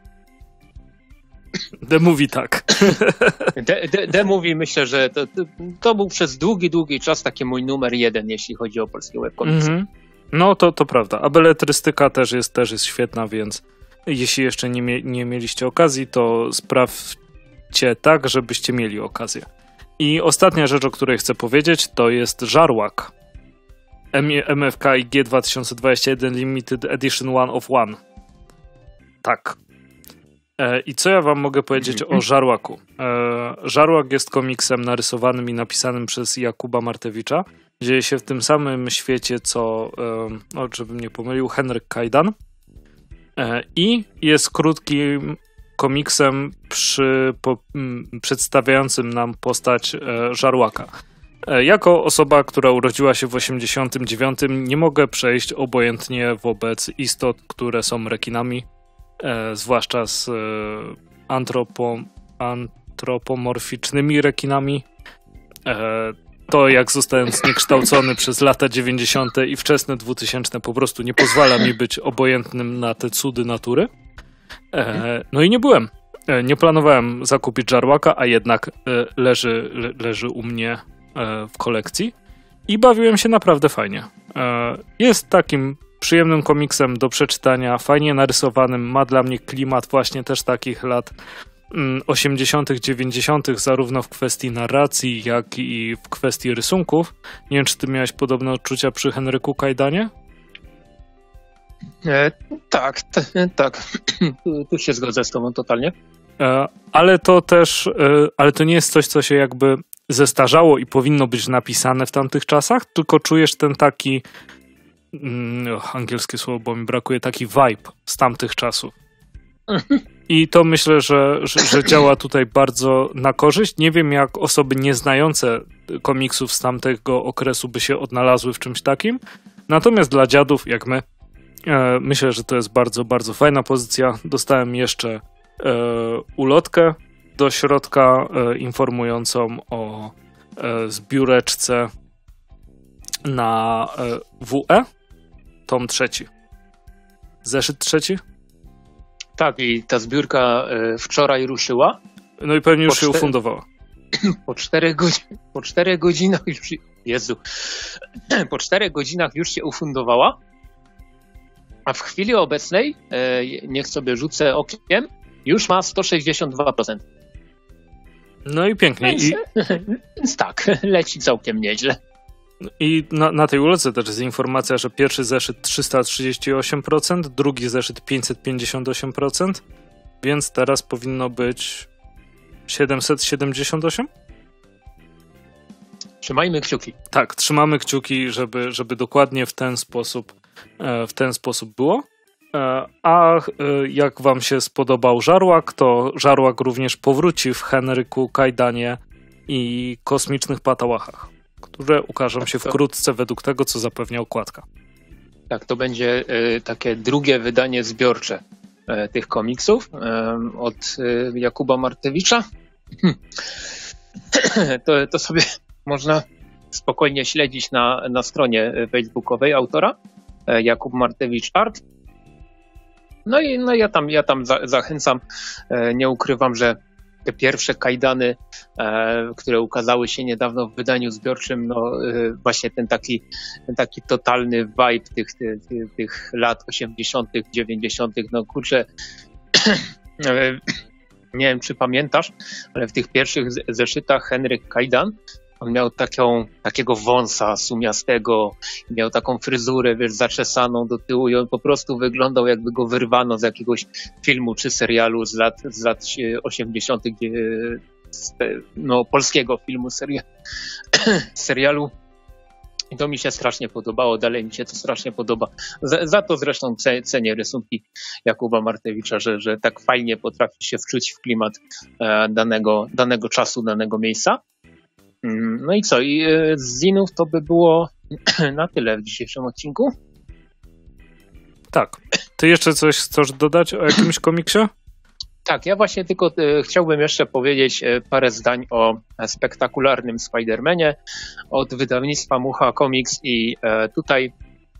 The Movie tak. The Movie myślę, że to był przez długi czas taki mój numer 1, jeśli chodzi o polskie webkomiksy. Mm-hmm. No to prawda. A beletrystyka też jest świetna, więc jeśli jeszcze nie mieliście okazji, to sprawdźcie tak, żebyście mieli okazję. I ostatnia rzecz, o której chcę powiedzieć, to jest Żarłak. MFK IG 2021 Limited Edition 1 of 1. Tak. I co ja wam mogę powiedzieć o Żarłaku? Żarłak jest komiksem narysowanym i napisanym przez Jakuba Martewicza. Dzieje się w tym samym świecie, co, żebym nie pomylił, Henryk Kajdan. I jest krótkim komiksem przedstawiającym nam postać Żarłaka. Jako osoba, która urodziła się w 89, nie mogę przejść obojętnie wobec istot, które są rekinami, zwłaszcza z antropomorficznymi rekinami. To, jak zostałem zniekształcony przez lata 90. i wczesne 2000, po prostu nie pozwala mi być obojętnym na te cudy natury. No i nie byłem. Nie planowałem zakupić Żarłaka, a jednak leży u mnie w kolekcji i bawiłem się naprawdę fajnie. Jest takim przyjemnym komiksem do przeczytania, fajnie narysowanym, ma dla mnie klimat właśnie też takich lat 80., 90., zarówno w kwestii narracji, jak i w kwestii rysunków. Nie wiem, czy ty miałeś podobne odczucia przy Henryku Kajdanie? Tak. Tu się zgodzę z tobą totalnie. Ale to nie jest coś, co się jakby zestarzało i powinno być napisane w tamtych czasach, tylko czujesz ten taki angielskie słowo, bo mi brakuje, taki vibe z tamtych czasów. I to myślę, że działa tutaj bardzo na korzyść. Nie wiem, jak osoby nieznające komiksów z tamtego okresu by się odnalazły w czymś takim. Natomiast dla dziadów, jak my, myślę, że to jest bardzo, bardzo fajna pozycja. Dostałem jeszcze ulotkę do środka informującą o zbióreczce na WE, tom 3. Zeszyt 3? Tak, i ta zbiórka wczoraj ruszyła. No i pewnie już się ufundowała. Po 4 godzinach już... Jezu. Po 4 godzinach już się ufundowała, a w chwili obecnej, niech sobie rzucę okiem, już ma 162%. No i pięknie. Więc tak, leci całkiem nieźle. I na tej ulotce też jest informacja, że pierwszy zeszyt 338%, drugi zeszyt 558%, więc teraz powinno być 778? Trzymajmy kciuki. Tak, trzymamy kciuki, żeby dokładnie w ten sposób było. A jak wam się spodobał Żarłak, to Żarłak również powróci w Henryku Kajdanie i Kosmicznych Patałachach, które ukażą się wkrótce według tego, co zapewnia okładka. Tak, to będzie takie drugie wydanie zbiorcze tych komiksów od Jakuba Martewicza. To sobie można spokojnie śledzić na stronie facebookowej autora, Jakub Martewicz Art. No i ja tam zachęcam, nie ukrywam, że te pierwsze kajdany, które ukazały się niedawno w wydaniu zbiorczym, no właśnie ten taki totalny vibe tych lat 80., 90., no kurczę, nie wiem, czy pamiętasz, ale w tych pierwszych zeszytach Henryk Kajdan, on miał takiego wąsa sumiastego, miał taką fryzurę, wiesz, zaczesaną do tyłu i on po prostu wyglądał, jakby go wyrwano z jakiegoś filmu czy serialu z lat 80., no polskiego filmu, serialu. I to mi się strasznie podobało, dalej mi się to strasznie podoba. Za to zresztą cenię rysunki Jakuba Martewicza, że tak fajnie potrafi się wczuć w klimat danego czasu, danego miejsca. No i co? I z zinów to by było na tyle w dzisiejszym odcinku. Tak. Ty jeszcze coś chcesz dodać o jakimś komiksie? Tak, ja właśnie tylko chciałbym jeszcze powiedzieć parę zdań o spektakularnym Spider-Manie od wydawnictwa Mucha Comics i tutaj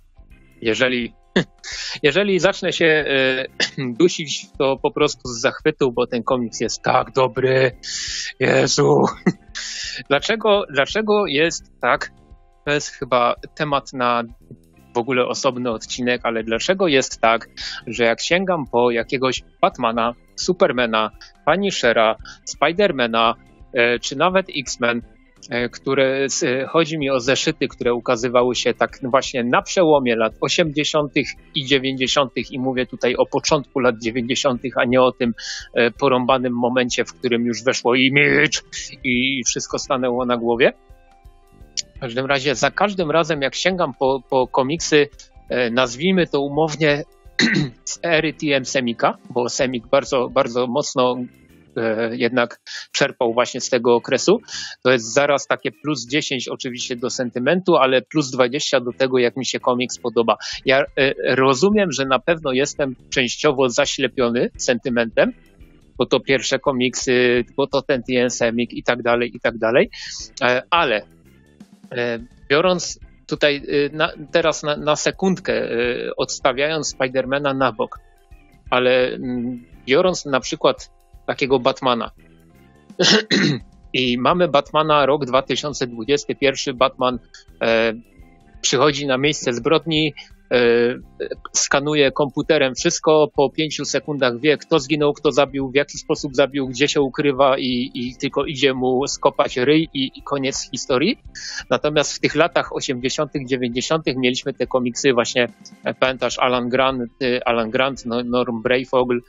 jeżeli zacznę się dusić, to po prostu z zachwytu, bo ten komiks jest tak dobry. Jezu. Dlaczego jest tak? To jest chyba temat na w ogóle osobny odcinek, ale dlaczego jest tak, że jak sięgam po jakiegoś Batmana, Supermana, Punishera, Spidermana, czy nawet X-Men, chodzi mi o zeszyty, które ukazywały się tak właśnie na przełomie lat 80. i 90. i mówię tutaj o początku lat 90., a nie o tym porąbanym momencie, w którym już weszło Image i wszystko stanęło na głowie. W każdym razie za każdym razem jak sięgam po komiksy, nazwijmy to umownie z ery TM Semika, bo Semik bardzo, bardzo mocno jednak czerpał właśnie z tego okresu. To jest zaraz takie plus 10 oczywiście do sentymentu, ale plus 20 do tego, jak mi się komiks podoba. Ja rozumiem, że na pewno jestem częściowo zaślepiony sentymentem, bo to pierwsze komiksy, bo to ten TM Semik i tak dalej, ale biorąc tutaj teraz na sekundkę, odstawiając Spidermana na bok, ale biorąc na przykład takiego Batmana i mamy Batmana rok 2021, Batman przychodzi na miejsce zbrodni, skanuje komputerem wszystko, po 5 sekundach wie, kto zginął, kto zabił, w jaki sposób zabił, gdzie się ukrywa i tylko idzie mu skopać ryj i koniec historii. Natomiast w tych latach 80., 90. mieliśmy te komiksy właśnie, pamiętasz Alan Grant, Norm Breyfogle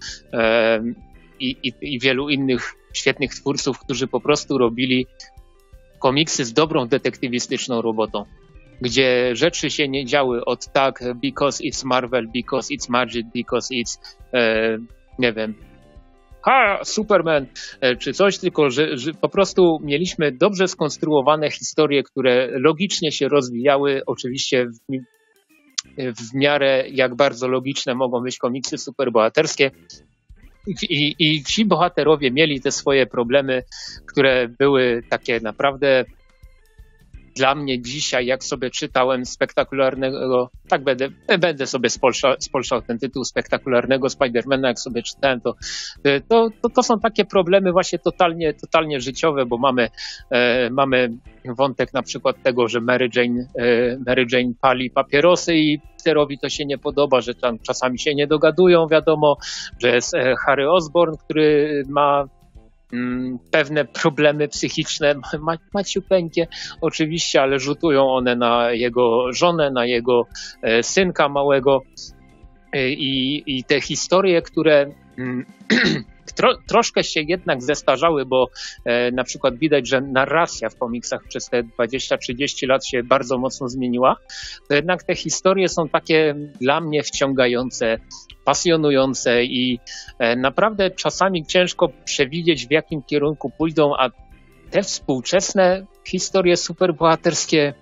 i wielu innych świetnych twórców, którzy po prostu robili komiksy z dobrą detektywistyczną robotą, gdzie rzeczy się nie działy od tak, because it's Marvel, because it's Magic, because it's, nie wiem, Superman, czy coś, tylko że po prostu mieliśmy dobrze skonstruowane historie, które logicznie się rozwijały, oczywiście w miarę jak bardzo logiczne mogą być komiksy superbohaterskie. I ci bohaterowie mieli te swoje problemy, które były takie naprawdę dla mnie dzisiaj, jak sobie czytałem spektakularnego, tak będę sobie spolszał ten tytuł spektakularnego Spidermana, jak sobie czytałem, to są takie problemy właśnie totalnie życiowe, bo mamy wątek na przykład tego, że Mary Jane pali papierosy i Peterowi to się nie podoba, że tam czasami się nie dogadują, wiadomo, że jest Harry Osborn, który ma pewne problemy psychiczne, maciupeńkie oczywiście, ale rzutują one na jego żonę, na jego synka małego i te historie, które troszkę się jednak zestarzały, bo na przykład widać, że narracja w komiksach przez te 20-30 lat się bardzo mocno zmieniła, to jednak te historie są takie dla mnie wciągające, pasjonujące i naprawdę czasami ciężko przewidzieć, w jakim kierunku pójdą, a te współczesne historie superbohaterskie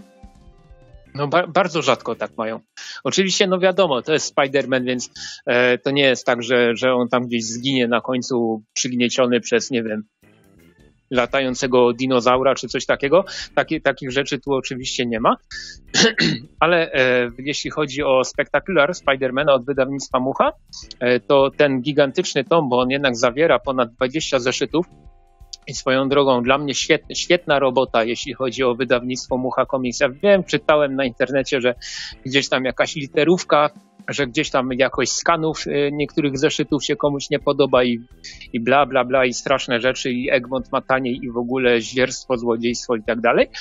bardzo rzadko tak mają. Oczywiście, wiadomo, to jest Spider-Man, więc to nie jest tak, że on tam gdzieś zginie na końcu przygnieciony przez, nie wiem, latającego dinozaura czy coś takiego. Takich rzeczy tu oczywiście nie ma. Ale jeśli chodzi o Spectacular Spider-Mana od wydawnictwa Mucha, to ten gigantyczny tom, bo on jednak zawiera ponad 20 zeszytów, i swoją drogą dla mnie świetna robota, jeśli chodzi o wydawnictwo Mucha Comics. Ja wiem, czytałem na internecie, że gdzieś tam jakaś literówka, że gdzieś tam jakość skanów niektórych zeszytów się komuś nie podoba i bla, bla, bla i straszne rzeczy i Egmont ma taniej i w ogóle zdzierstwo, złodziejstwo i tak dalej.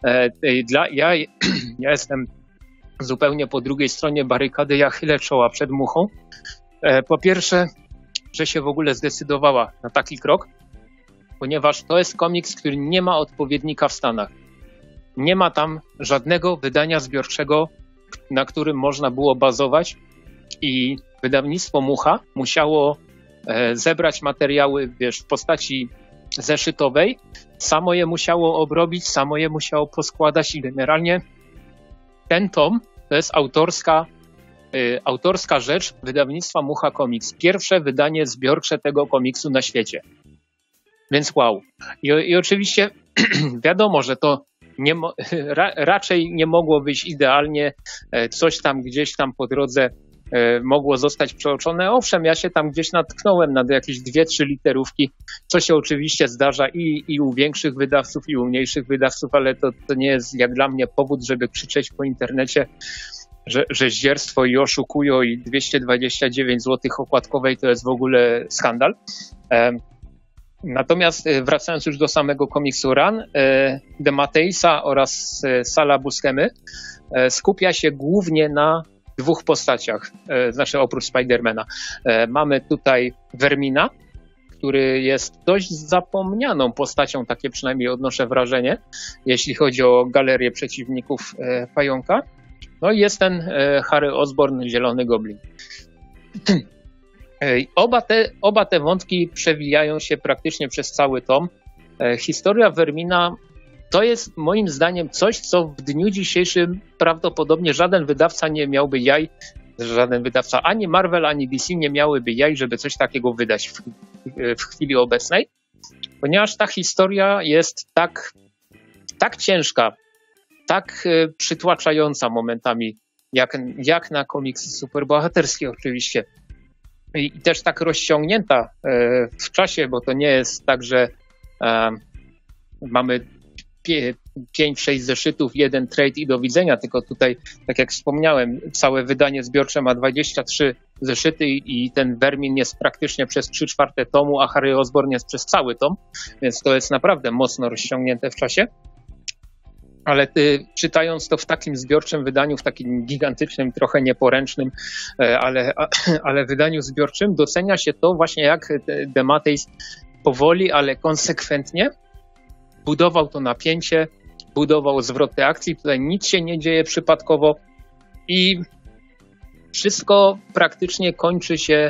Ja jestem zupełnie po drugiej stronie barykady, ja chylę czoła przed Muchą. Po pierwsze, że się w ogóle zdecydowała na taki krok, ponieważ to jest komiks, który nie ma odpowiednika w Stanach. Nie ma tam żadnego wydania zbiorczego, na którym można było bazować i wydawnictwo Mucha musiało zebrać materiały, w postaci zeszytowej, samo je musiało obrobić, samo je musiało poskładać i generalnie ten tom to jest autorska rzecz wydawnictwa Mucha Comics. Pierwsze wydanie zbiorcze tego komiksu na świecie. Więc wow. I oczywiście wiadomo, że to raczej nie mogło wyjść idealnie. Coś tam gdzieś tam po drodze mogło zostać przeoczone. Owszem, ja się tam gdzieś natknąłem na jakieś 2-3 literówki, co się oczywiście zdarza i u większych wydawców, i u mniejszych wydawców, ale to nie jest jak dla mnie powód, żeby krzyczeć po internecie, że zdzierstwo i oszukują i 229 zł okładkowej to jest w ogóle skandal. Natomiast wracając już do samego komiksu Run, DeMatteisa oraz Sala Buscemy skupia się głównie na 2 postaciach, znaczy oprócz Spidermana. Mamy tutaj Vermina, który jest dość zapomnianą postacią, takie przynajmniej odnoszę wrażenie, jeśli chodzi o galerię przeciwników Pająka. No i jest ten Harry Osborn, Zielony Goblin. Oba te wątki przewijają się praktycznie przez cały tom. Historia Vermina to jest moim zdaniem coś, co w dniu dzisiejszym prawdopodobnie żaden wydawca nie miałby jaj, ani Marvel, ani DC nie miałyby jaj, żeby coś takiego wydać w chwili obecnej, ponieważ ta historia jest tak ciężka, tak przytłaczająca momentami, jak na komiksy superbohaterskie oczywiście. I też tak rozciągnięta w czasie, bo to nie jest tak, że mamy 5-6 zeszytów, 1 trade i do widzenia, tylko tutaj, tak jak wspomniałem, całe wydanie zbiorcze ma 23 zeszyty i ten Vermin jest praktycznie przez 3/4 tomu, a Harry Osborn jest przez cały tom, więc to jest naprawdę mocno rozciągnięte w czasie. Ale czytając to w takim zbiorczym wydaniu, w takim gigantycznym, trochę nieporęcznym, ale wydaniu zbiorczym, docenia się to właśnie, jak DeMatteis powoli, ale konsekwentnie budował to napięcie, budował zwroty akcji. Tutaj nic się nie dzieje przypadkowo i wszystko praktycznie kończy się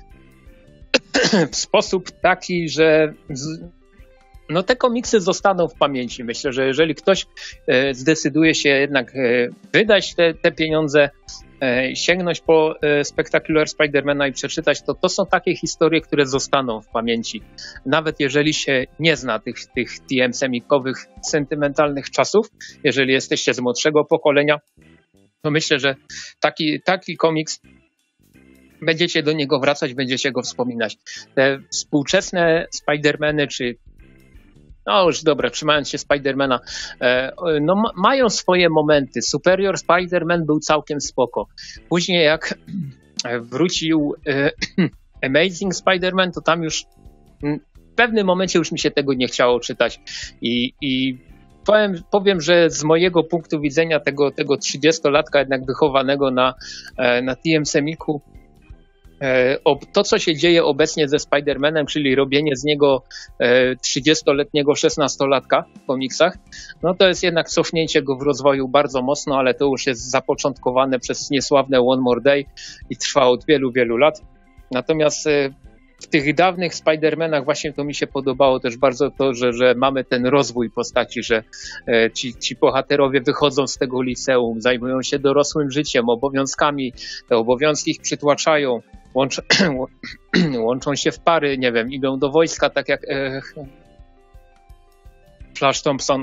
w sposób taki, że no te komiksy zostaną w pamięci. Myślę, że jeżeli ktoś zdecyduje się jednak wydać te pieniądze, sięgnąć po Spectacular Spidermana i przeczytać, to są takie historie, które zostaną w pamięci. Nawet jeżeli się nie zna tych TM-semikowych, sentymentalnych czasów, jeżeli jesteście z młodszego pokolenia, to myślę, że taki komiks będziecie do niego wracać, będziecie go wspominać. Te współczesne Spidermany, czy no już dobra, trzymając się Spidermana, no mają swoje momenty. Superior Spider-Man był całkiem spoko. Później jak wrócił Amazing Spider-Man, to tam już w pewnym momencie już mi się tego nie chciało czytać. I powiem, że z mojego punktu widzenia tego 30-latka jednak wychowanego na TM-semiku, to, co się dzieje obecnie ze Spider-Manem, czyli robienie z niego 30-letniego 16-latka w komiksach, no to jest jednak cofnięcie go w rozwoju bardzo mocno, ale to już jest zapoczątkowane przez niesławne One More Day i trwa od wielu, wielu lat. Natomiast w tych dawnych Spider-Manach właśnie to mi się podobało też bardzo to, że mamy ten rozwój postaci, że ci bohaterowie wychodzą z tego liceum, zajmują się dorosłym życiem, obowiązkami, te obowiązki ich przytłaczają, łączą się w pary, nie wiem, idą do wojska, tak jak Flash Thompson,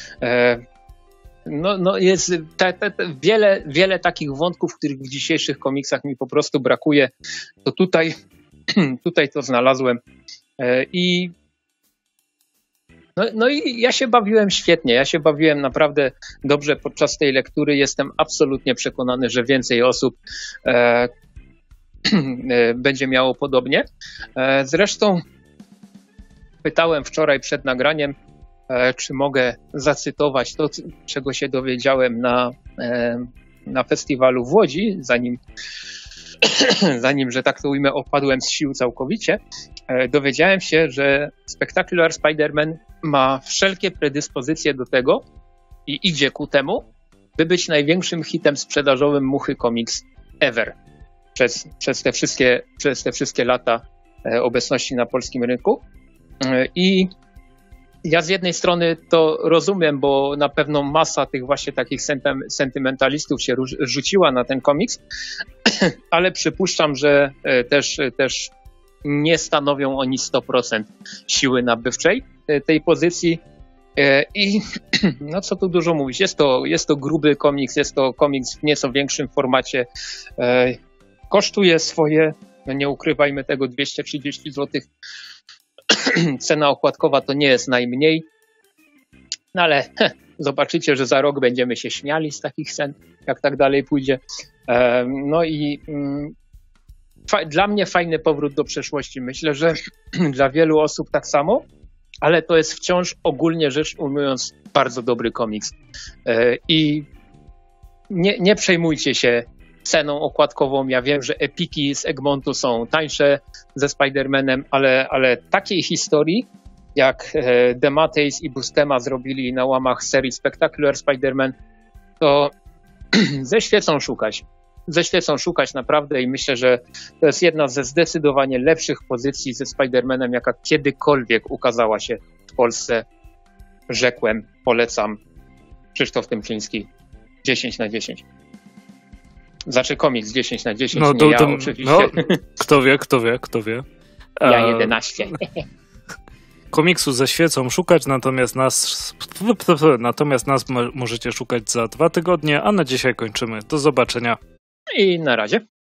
no jest wiele takich wątków, których w dzisiejszych komiksach mi po prostu brakuje. To tutaj to znalazłem. I ja się bawiłem świetnie, ja się bawiłem naprawdę dobrze podczas tej lektury. Jestem absolutnie przekonany, że więcej osób będzie miało podobnie. Zresztą pytałem wczoraj przed nagraniem, czy mogę zacytować to, czego się dowiedziałem na festiwalu w Łodzi, zanim, że tak to ujmę, opadłem z sił całkowicie. Dowiedziałem się, że Spectacular Spider-Man ma wszelkie predyspozycje do tego i idzie ku temu, by być największym hitem sprzedażowym Muchy Comics ever przez te wszystkie lata obecności na polskim rynku. I ja z jednej strony to rozumiem, bo na pewno masa tych właśnie takich sentymentalistów się rzuciła na ten komiks, ale przypuszczam, że też nie stanowią oni 100% siły nabywczej tej pozycji. I no co tu dużo mówić, jest to gruby komiks, jest to komiks w nieco większym formacie. Kosztuje swoje, no nie ukrywajmy tego, 230 zł. Cena okładkowa to nie jest najmniej, no ale zobaczycie, że za rok będziemy się śmiali z takich cen, jak tak dalej pójdzie. No i dla mnie fajny powrót do przeszłości. Myślę, że dla wielu osób tak samo, ale to jest wciąż ogólnie rzecz ujmując bardzo dobry komiks. I nie przejmujcie się ceną okładkową. Ja wiem, że epiki z Egmontu są tańsze ze Spider-Manem, ale takiej historii jak DeMatteis i Buscema zrobili na łamach serii Spectacular Spider-Man, to ze świecą szukać naprawdę i myślę, że to jest jedna ze zdecydowanie lepszych pozycji ze Spider-Manem, jaka kiedykolwiek ukazała się w Polsce. Rzekłem, polecam. Krzysztof Tymczyński, 10/10. Znaczy komiks 10/10, no, nie ja oczywiście. No, kto wie. Ja 11. Komiksu ze świecą szukać, natomiast nas możecie szukać za 2 tygodnie, a na dzisiaj kończymy. Do zobaczenia. I na razie.